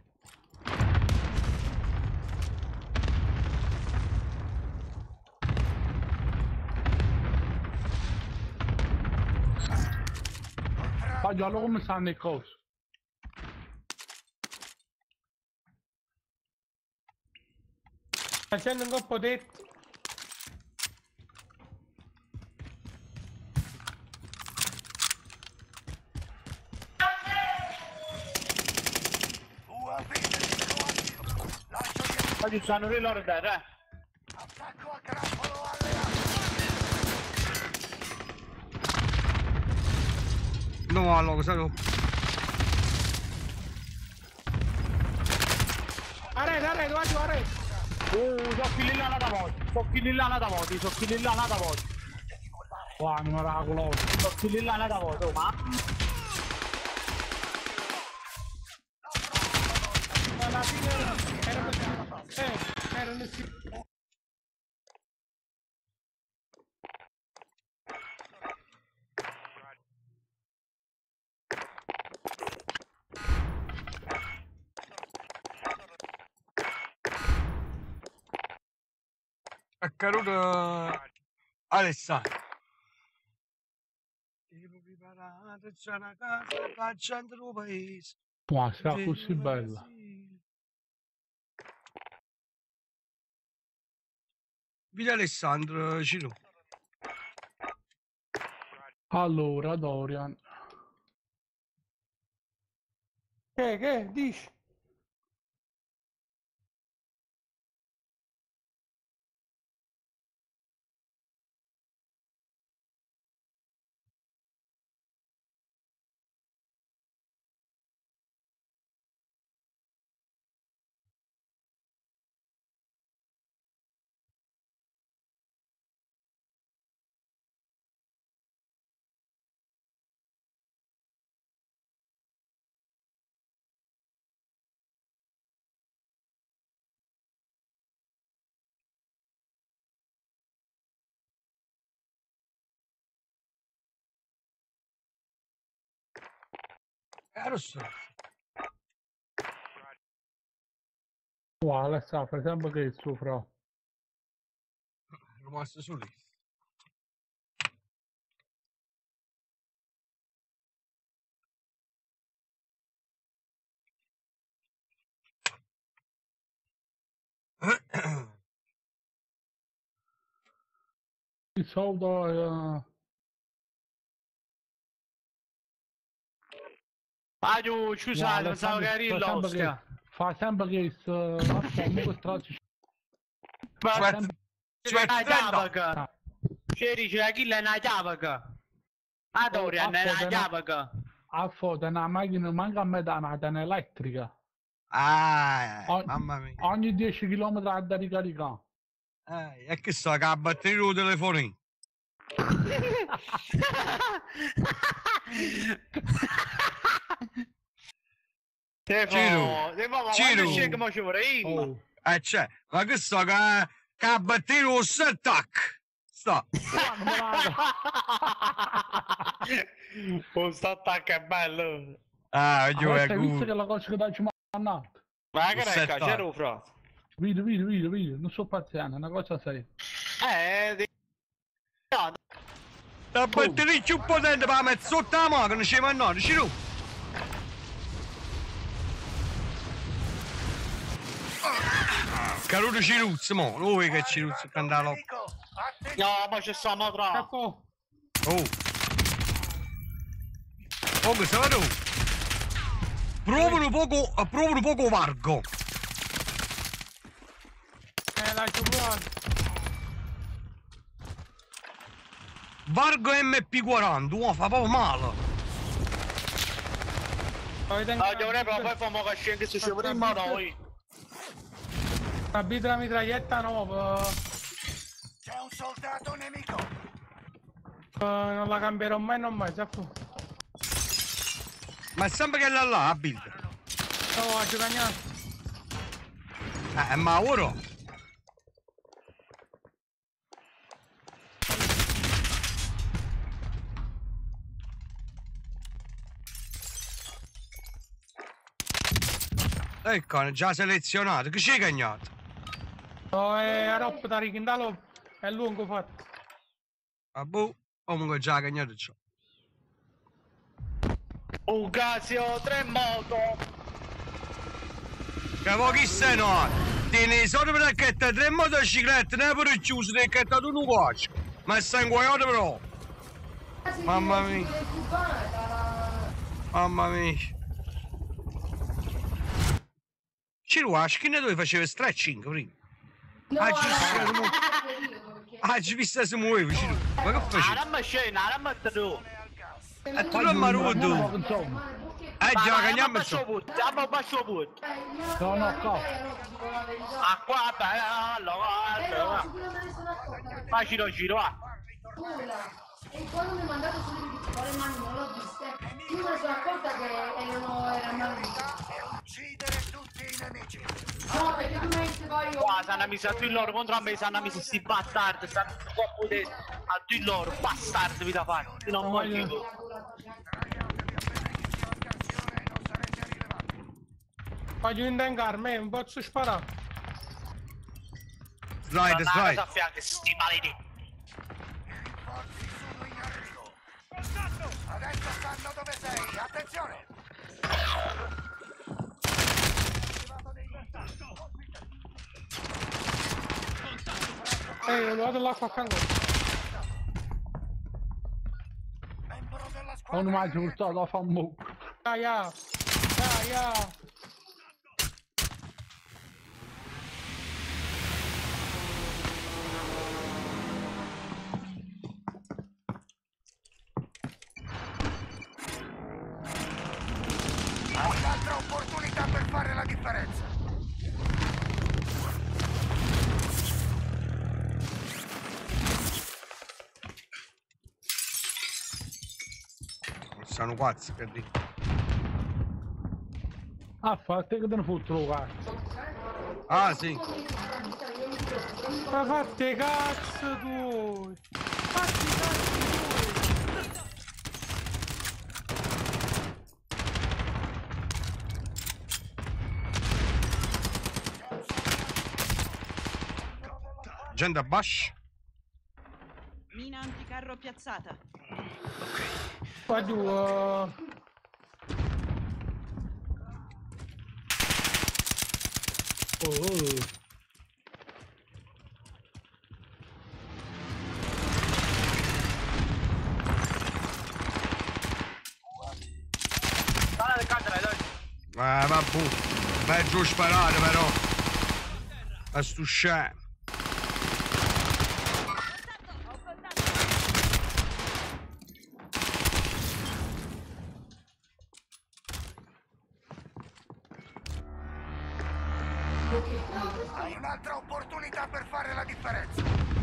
Voglio, allora come stanno le cose? Facendo un coppo detto. U A V nemico attivo. Lancio di Oggi stanno lì loro dare, eh. attacco a grappolo alleato. No, allora, sai no. Arredo, arredo, arredo, arredo. Oh, so chi lì là da volta. So chi lì là da volta, so chi lì là da volta. Qua, non era la colonna. So chi lì là da volta, oh, ma. Alla fine erano, erano, eh, erano sì. A caruto Alessandro. Tipo preparato, c'è una casa, la gente del paese. Ma sia così bella. Vedi Alessandro, Ciro. Allora, Dorian. Che, che, dici? Eh, lo so. Uguale, sa, per esempio che il suo fra. Rimasto su lì. Il soldo è... Ah, giù, scusate, pensavo che eri l'ostia. Fa sempre che il... comunque stracci... C'è una chiavaca. C'è dice la kill è una chiavaca. Ah, Dorian è una chiavaca. A foto, una macchina manca a metà, una elettrica. Ah, O- mamma mia. Ogni dieci chilometri ha da ricaricare. Eh, e che so che la batteria del telefonino. Ciro, Ciro. Oh. Eh, c'è, ma che so che, che la batteria del set-tac. Sta. Questo attacco è bello. Ah, io Allora, è hai visto good. che la cosa che dai ci mandato? Ma che Questo è recca, top. c'ero fra. Video, video, video, video, non so paziente, una cosa sei. Eh, di... La batteria più potente per la mettere sotto la macchina, ci mannate, Ciro. Caruto Ciruzzo, mo, non vuoi che Ciruzzo cantano? Nemico, attenzione. No, ma ci stiamo tra. Ecco, Oh. Oh, che se vado? Provano poco, provano poco vargo. eh, lascio provare. Vargo M P quaranta, uomo, fa proprio male. Poi tengo No, una dovrei bidra- proprio fare che scende se ci prima noi. una bidra mitraglietta nuova. C'è un soldato nemico. Eh, non la cambierò mai, non mai, già fu. Ma è sempre che là là, la build. Oh, ha giocato. Eh, ma ora? Ecco, è già selezionato, che ci hai cagnato? Oh, è a roba da richindalo, è lungo fatto. Ah, boh, comunque già cagnato ciò. Un Casio, tre moto. Che voi chi sei no? Te ne sono perché te tre motociclette, ne pure chiuso perché te tu non cuoci. Ma stai inguaiato però. Mamma mia. Mamma mia. Ciro, la schiena dove faceva stretching prima? Ah, ci vista si muoveva. Ah, ci vista si muoveva, Ciro. Ma che Ah, facevi? non mi scena, non mi tu. E tu non mi ruoto. Insomma, Eh già, cagniamo basso ciò. put, abba basso put. no, no, qua. Ah, qua, bello, allora. Facilo giro, ah. E quando mi ha mandato sulle piccole mani non l'ho vista, io me ne sono accorta che erano erano E uccidere tutti i nemici. no, perché tu mi hai detto poi io Qua, sanno messa tu loro contro me, sanno messa sti bastardi, stanno troppo de... a tu loro, bastardi vi da fare. Io non voglio tu. Voglio indengarmi, non posso sparare. Slide, slide. I rinforzi sono in arrivo. Adesso sanno dove sei, attenzione! Ehi, ho levato l'acqua a fianco. Membro della Non squadra mai in giusto, lo fa un mo. Dai, ah. Dai, ah. Hai un'altra opportunità per fare la differenza. Sono pazzi per dire. Ah, fate che te ne fottono cazzo. Ah, sì. Ma fate cazzo tu! Fatti cazzo tu! Gente a bash. Mina anticarro piazzata. Qua giù. Uh... Oh, oh. Eh, vabbè. Vai giù sparare però. A stu scemo. Hai un'altra opportunità per fare la differenza.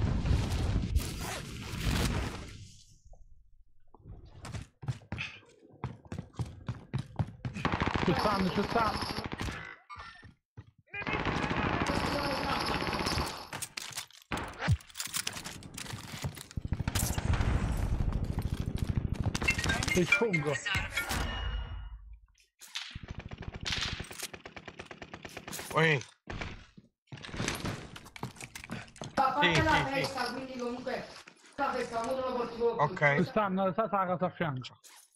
Ci stanno, ci stanno. Ti sfungo. Oi. Fate Sì, la sì, festa, quindi comunque la festa, non lo porti fuori. Ok. Ci stanno, sta la casa a fianco.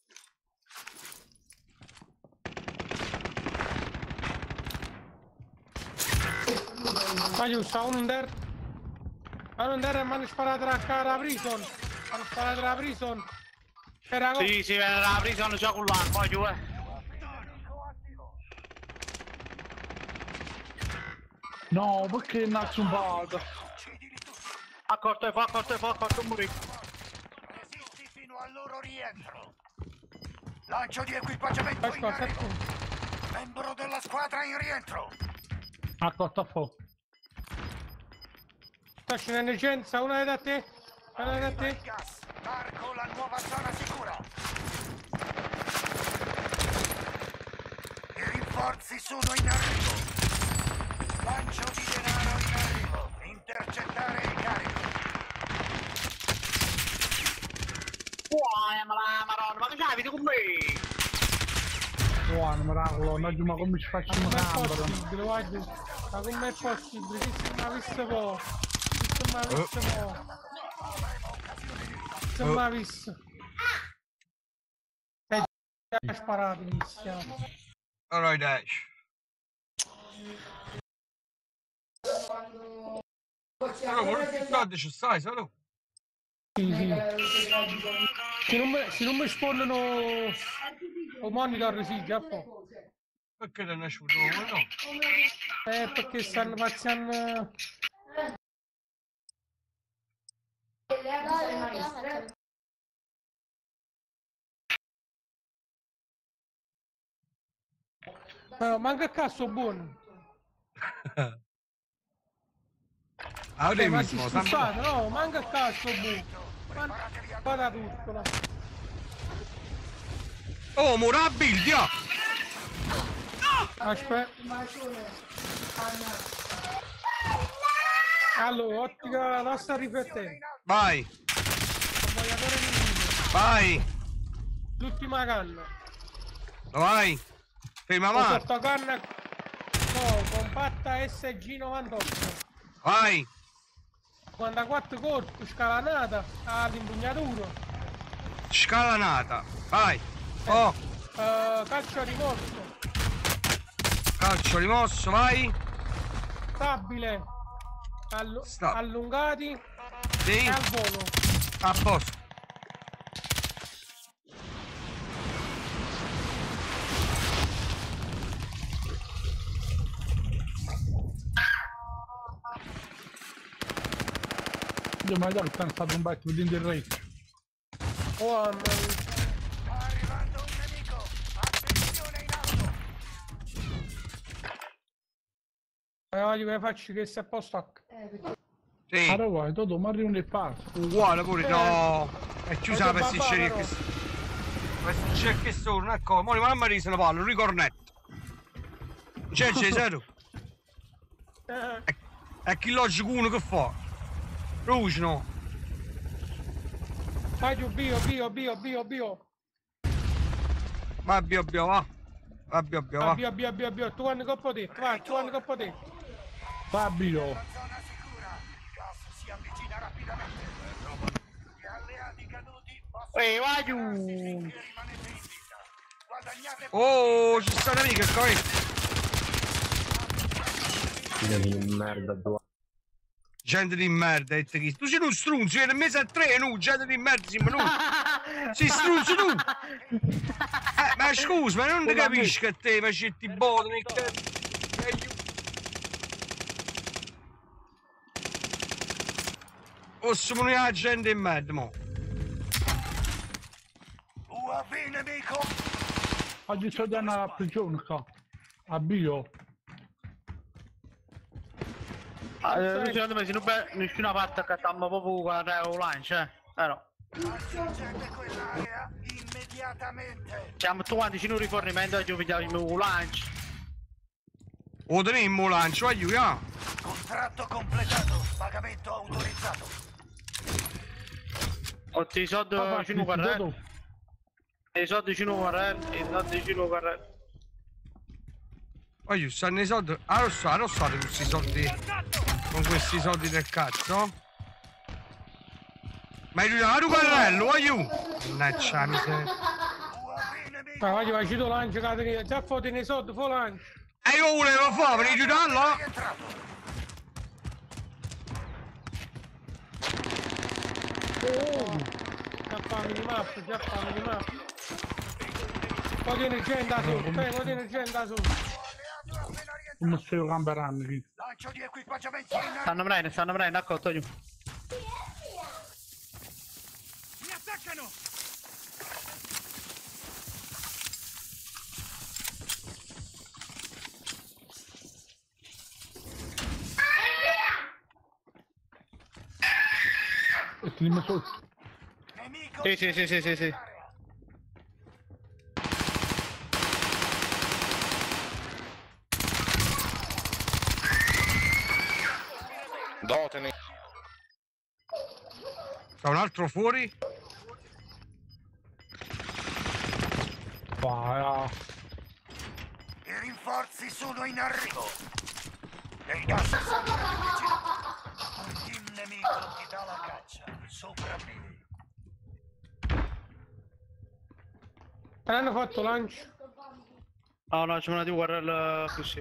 Ma giù, sta un under. Ma un under e mi hanno sparato a cara a prison. Mi hanno sparato alla prison. Era co- Sì, sì, la prison già con l'anno, poi giù, eh. No, perché nasce un bug? Accorto e fa, accorto e fa, accorto e morì. Resisti fino al loro rientro. Lancio di equipaggiamento in Aspetta, arrivo. Membro della squadra in rientro. Accorto a fuoco. sta scendendo emergenza, una è da te. Una è da te. Gas. Marco la nuova zona sicura. I rinforzi sono in arrivo. Lancio di denaro in arrivo. Intercettare il carico. Buona, ma madonna, ma che c'hai con me? Buono, miracolo, noi ma come ci facciamo Ma com'è campo? possibile, guarda, ma com'è possibile? Che se mi avesse po', che se mi avesse po', se mi avesse. E già sparato, iniziamo. Alright, Dash. Allora, vuole più soldi ci stai, solo? Sì, sì. Se non mi, se non mi spawnano o monitor, sì, già po'. Perché te ne esce uno, no? Eh, perché stanno facendo... No, manca il cazzo buono. Ah, Eh, ma mismo, si sempre- scusate, no, manca il cazzo buono. Ma- Guarda tutto, là. Oh, Murabil, dio! Aspetta. Allora, ottica, la sta riflettendo. Vai, Convogliatore nemico. vai, L'ultima canna. vai. Ferma O mano, sottocanna. No, compatta S G novantotto. vai. cinquantaquattro colpi, scalanata all'impugnatura. Scalanata. Vai. Oh. Uh, calcio rimosso. Calcio rimosso, vai. Stabile. Allu Stab allungati. Sì. E al volo. A posto. Io magari stanno stato un battito di indirizzo. Oh, mamma mia. Sta arrivando un nemico. Attenzione in alto. Allora, come faccio che si è a posto? Sì. Allora guarda, dopo mi arrivo nel passo. Uguale pure, Eh. no. È chiusa la Guarda, pasticceria papà, che pasticceria che sono, ecco. Mo' mamma risa ne parlo, ricornetto. C'è Cesaro. Eh, E, e chi logico uno che fa? Luce no. vai giù, bio, bio, bio, bio, bio. Va bio bio va. Va bio bio Ah, va. bio, bio, bio, bio. Tu hanno coppo te, vai, tu hanno coppo te. Fabio. Zona sicura. Il gas si avvicina rapidamente. Gli alleati caduti possono... Ehi, vai giù. Finché rimanete in vita. Guadagnate... Oh, ci sta un'amica qua. Figlio di merda, tua. Gente di merda, hai detto chi? Tu sei un strunzo, eri mese a tre, no? Gente di merda, siamo noi. Sei strunzo tu. Eh, ma scusa, ma non ti capisci che te facetti botte nel cazzo. O siamo noi la gente di merda, mo. U A V nemico. Oggi sto dando alla prigione qua. A bio. Eh, secondo me se non c'è nessuna parte che stiamo proprio guardare online, eh? Però. Raggiungete quell'area immediatamente. Siamo tutti quanti in un rifornimento e ci vediamo un lancio. O tenemmo un lancio, aiuta. Contratto completato. Pagamento autorizzato. Ho i soldi ci non guardare. I soldi ci non guardare. I soldi ci non guardare. Voglio, stanno i soldi. Ah, lo so, lo so di questi soldi. Con questi soldi del cazzo. Ma è un carrello, voglio. Mannaggia la miseria. Ma voglio, vai, ci do lancio, Caterina. Già foto nei soldi, fo lancio. E io volevo fare, per aiutarlo? Oh, già fa minimappa, già fa minimappa. Un po' di energia in da sotto, eh, un po' di energia in da sotto. Come se lo camperanno qui. Lancio di equipaggiamenti in arrivo. Stanno prendendo, stanno prendendo, accolto io. Mi attaccano! E ti dimmi sotto. Nemico. Sì, sì, sì, sì, sì, sì. Dotene. Sta un altro fuori? Vai. I rinforzi sono in arrivo. E il gas si avvicina. Il nemico ti dà la caccia. Sopravvivi. Hanno fatto lancio. No, no, c'è una di guardare così.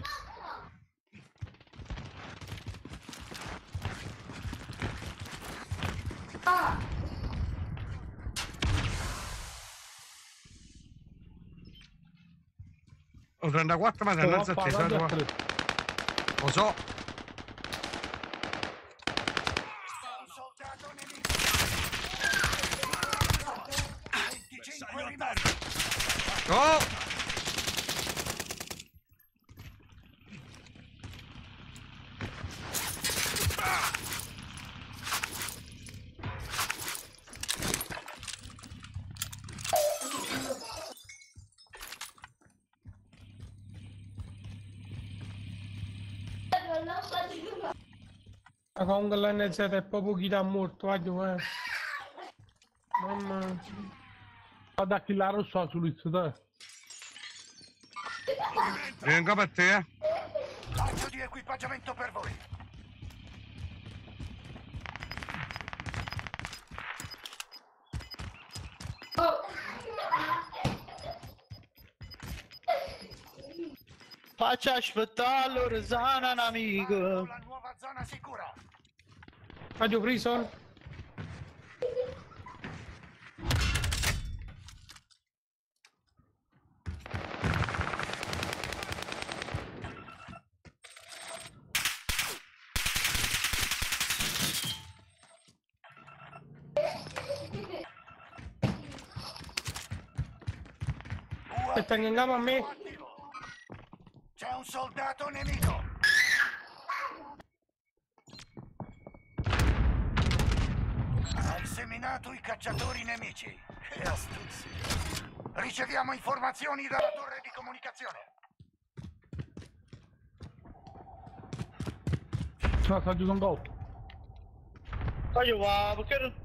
Ho trentaquattro ma innanzi a te, trentaquattro. Lo so. Un soldato nemico. venticinque rimasti. Oh! Ma comunque l'N Z è proprio chi dà molto, voglio, eh. Mamma. Guarda chi la rossa sull'izzo te. Vengo per te, eh. Lancio di equipaggiamento per voi. Faccia aspettare allora, sana un amico. La nuova zona sicura. Radio Prison. Aspetta, andiamo a me. C'è un soldato nemico. Hai seminato i cacciatori nemici. Che astuzia. Riceviamo informazioni dalla torre di comunicazione. No, sta giù un gol. Voglio va, perché...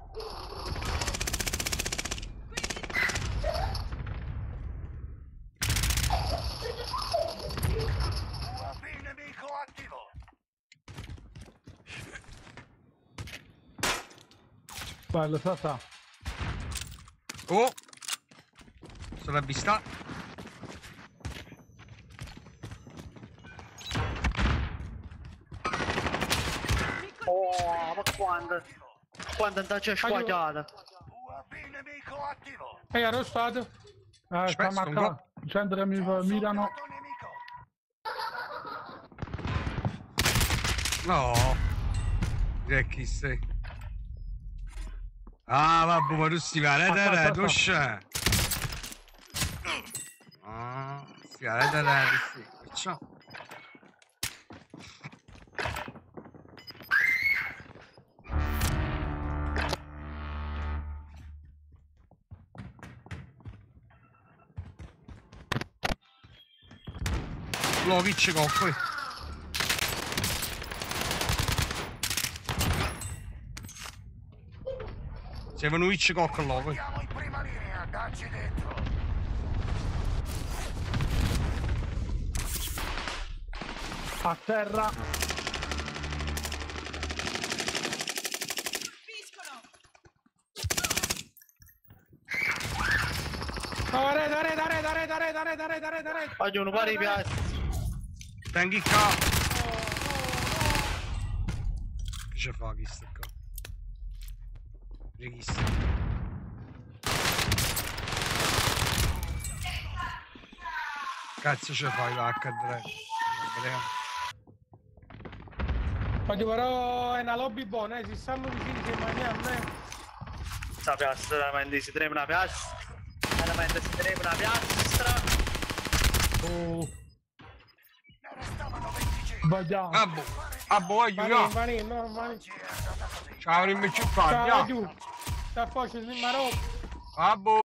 U A V nemico attivo. Bello, sta sta. Oh! Sono avvistato. Oh, ma quando? Quando andate a squagliata? U A V nemico attivo. Ehi, arrestato. Eh, sta Aspetta, marcato. Gente che mi mirano. Soldato nemico. No. Che chi sei? Ah, vabbè, ma tu stai male, tu c'è. Ah, stai male, sì. Ciao. Lo vince con qui. Se venuto vince con lo qui. Siamo in prima linea, dacci dentro. A terra. Oh, rete, rete, rete, rete, rete, rete, rete, rete, rete. Voglio un pari piazza. Tengi qua. Che ci fa chi sta qua? Regista. Cazzo ci fai va a cadere? Voglio però è una lobby buona, eh. Si stanno vicini che mangiamo, eh. Sta piastra, veramente si trema una piastra. Veramente si trema una piastra. Oh. Ne restavano venticinque. Sbagliamo. Ah boh, ah boh, aiuto. Vani, vani, no, vani. Ciao, rimmi ci Ciao, fa, giù. Sta fuori, si marò. ah boh.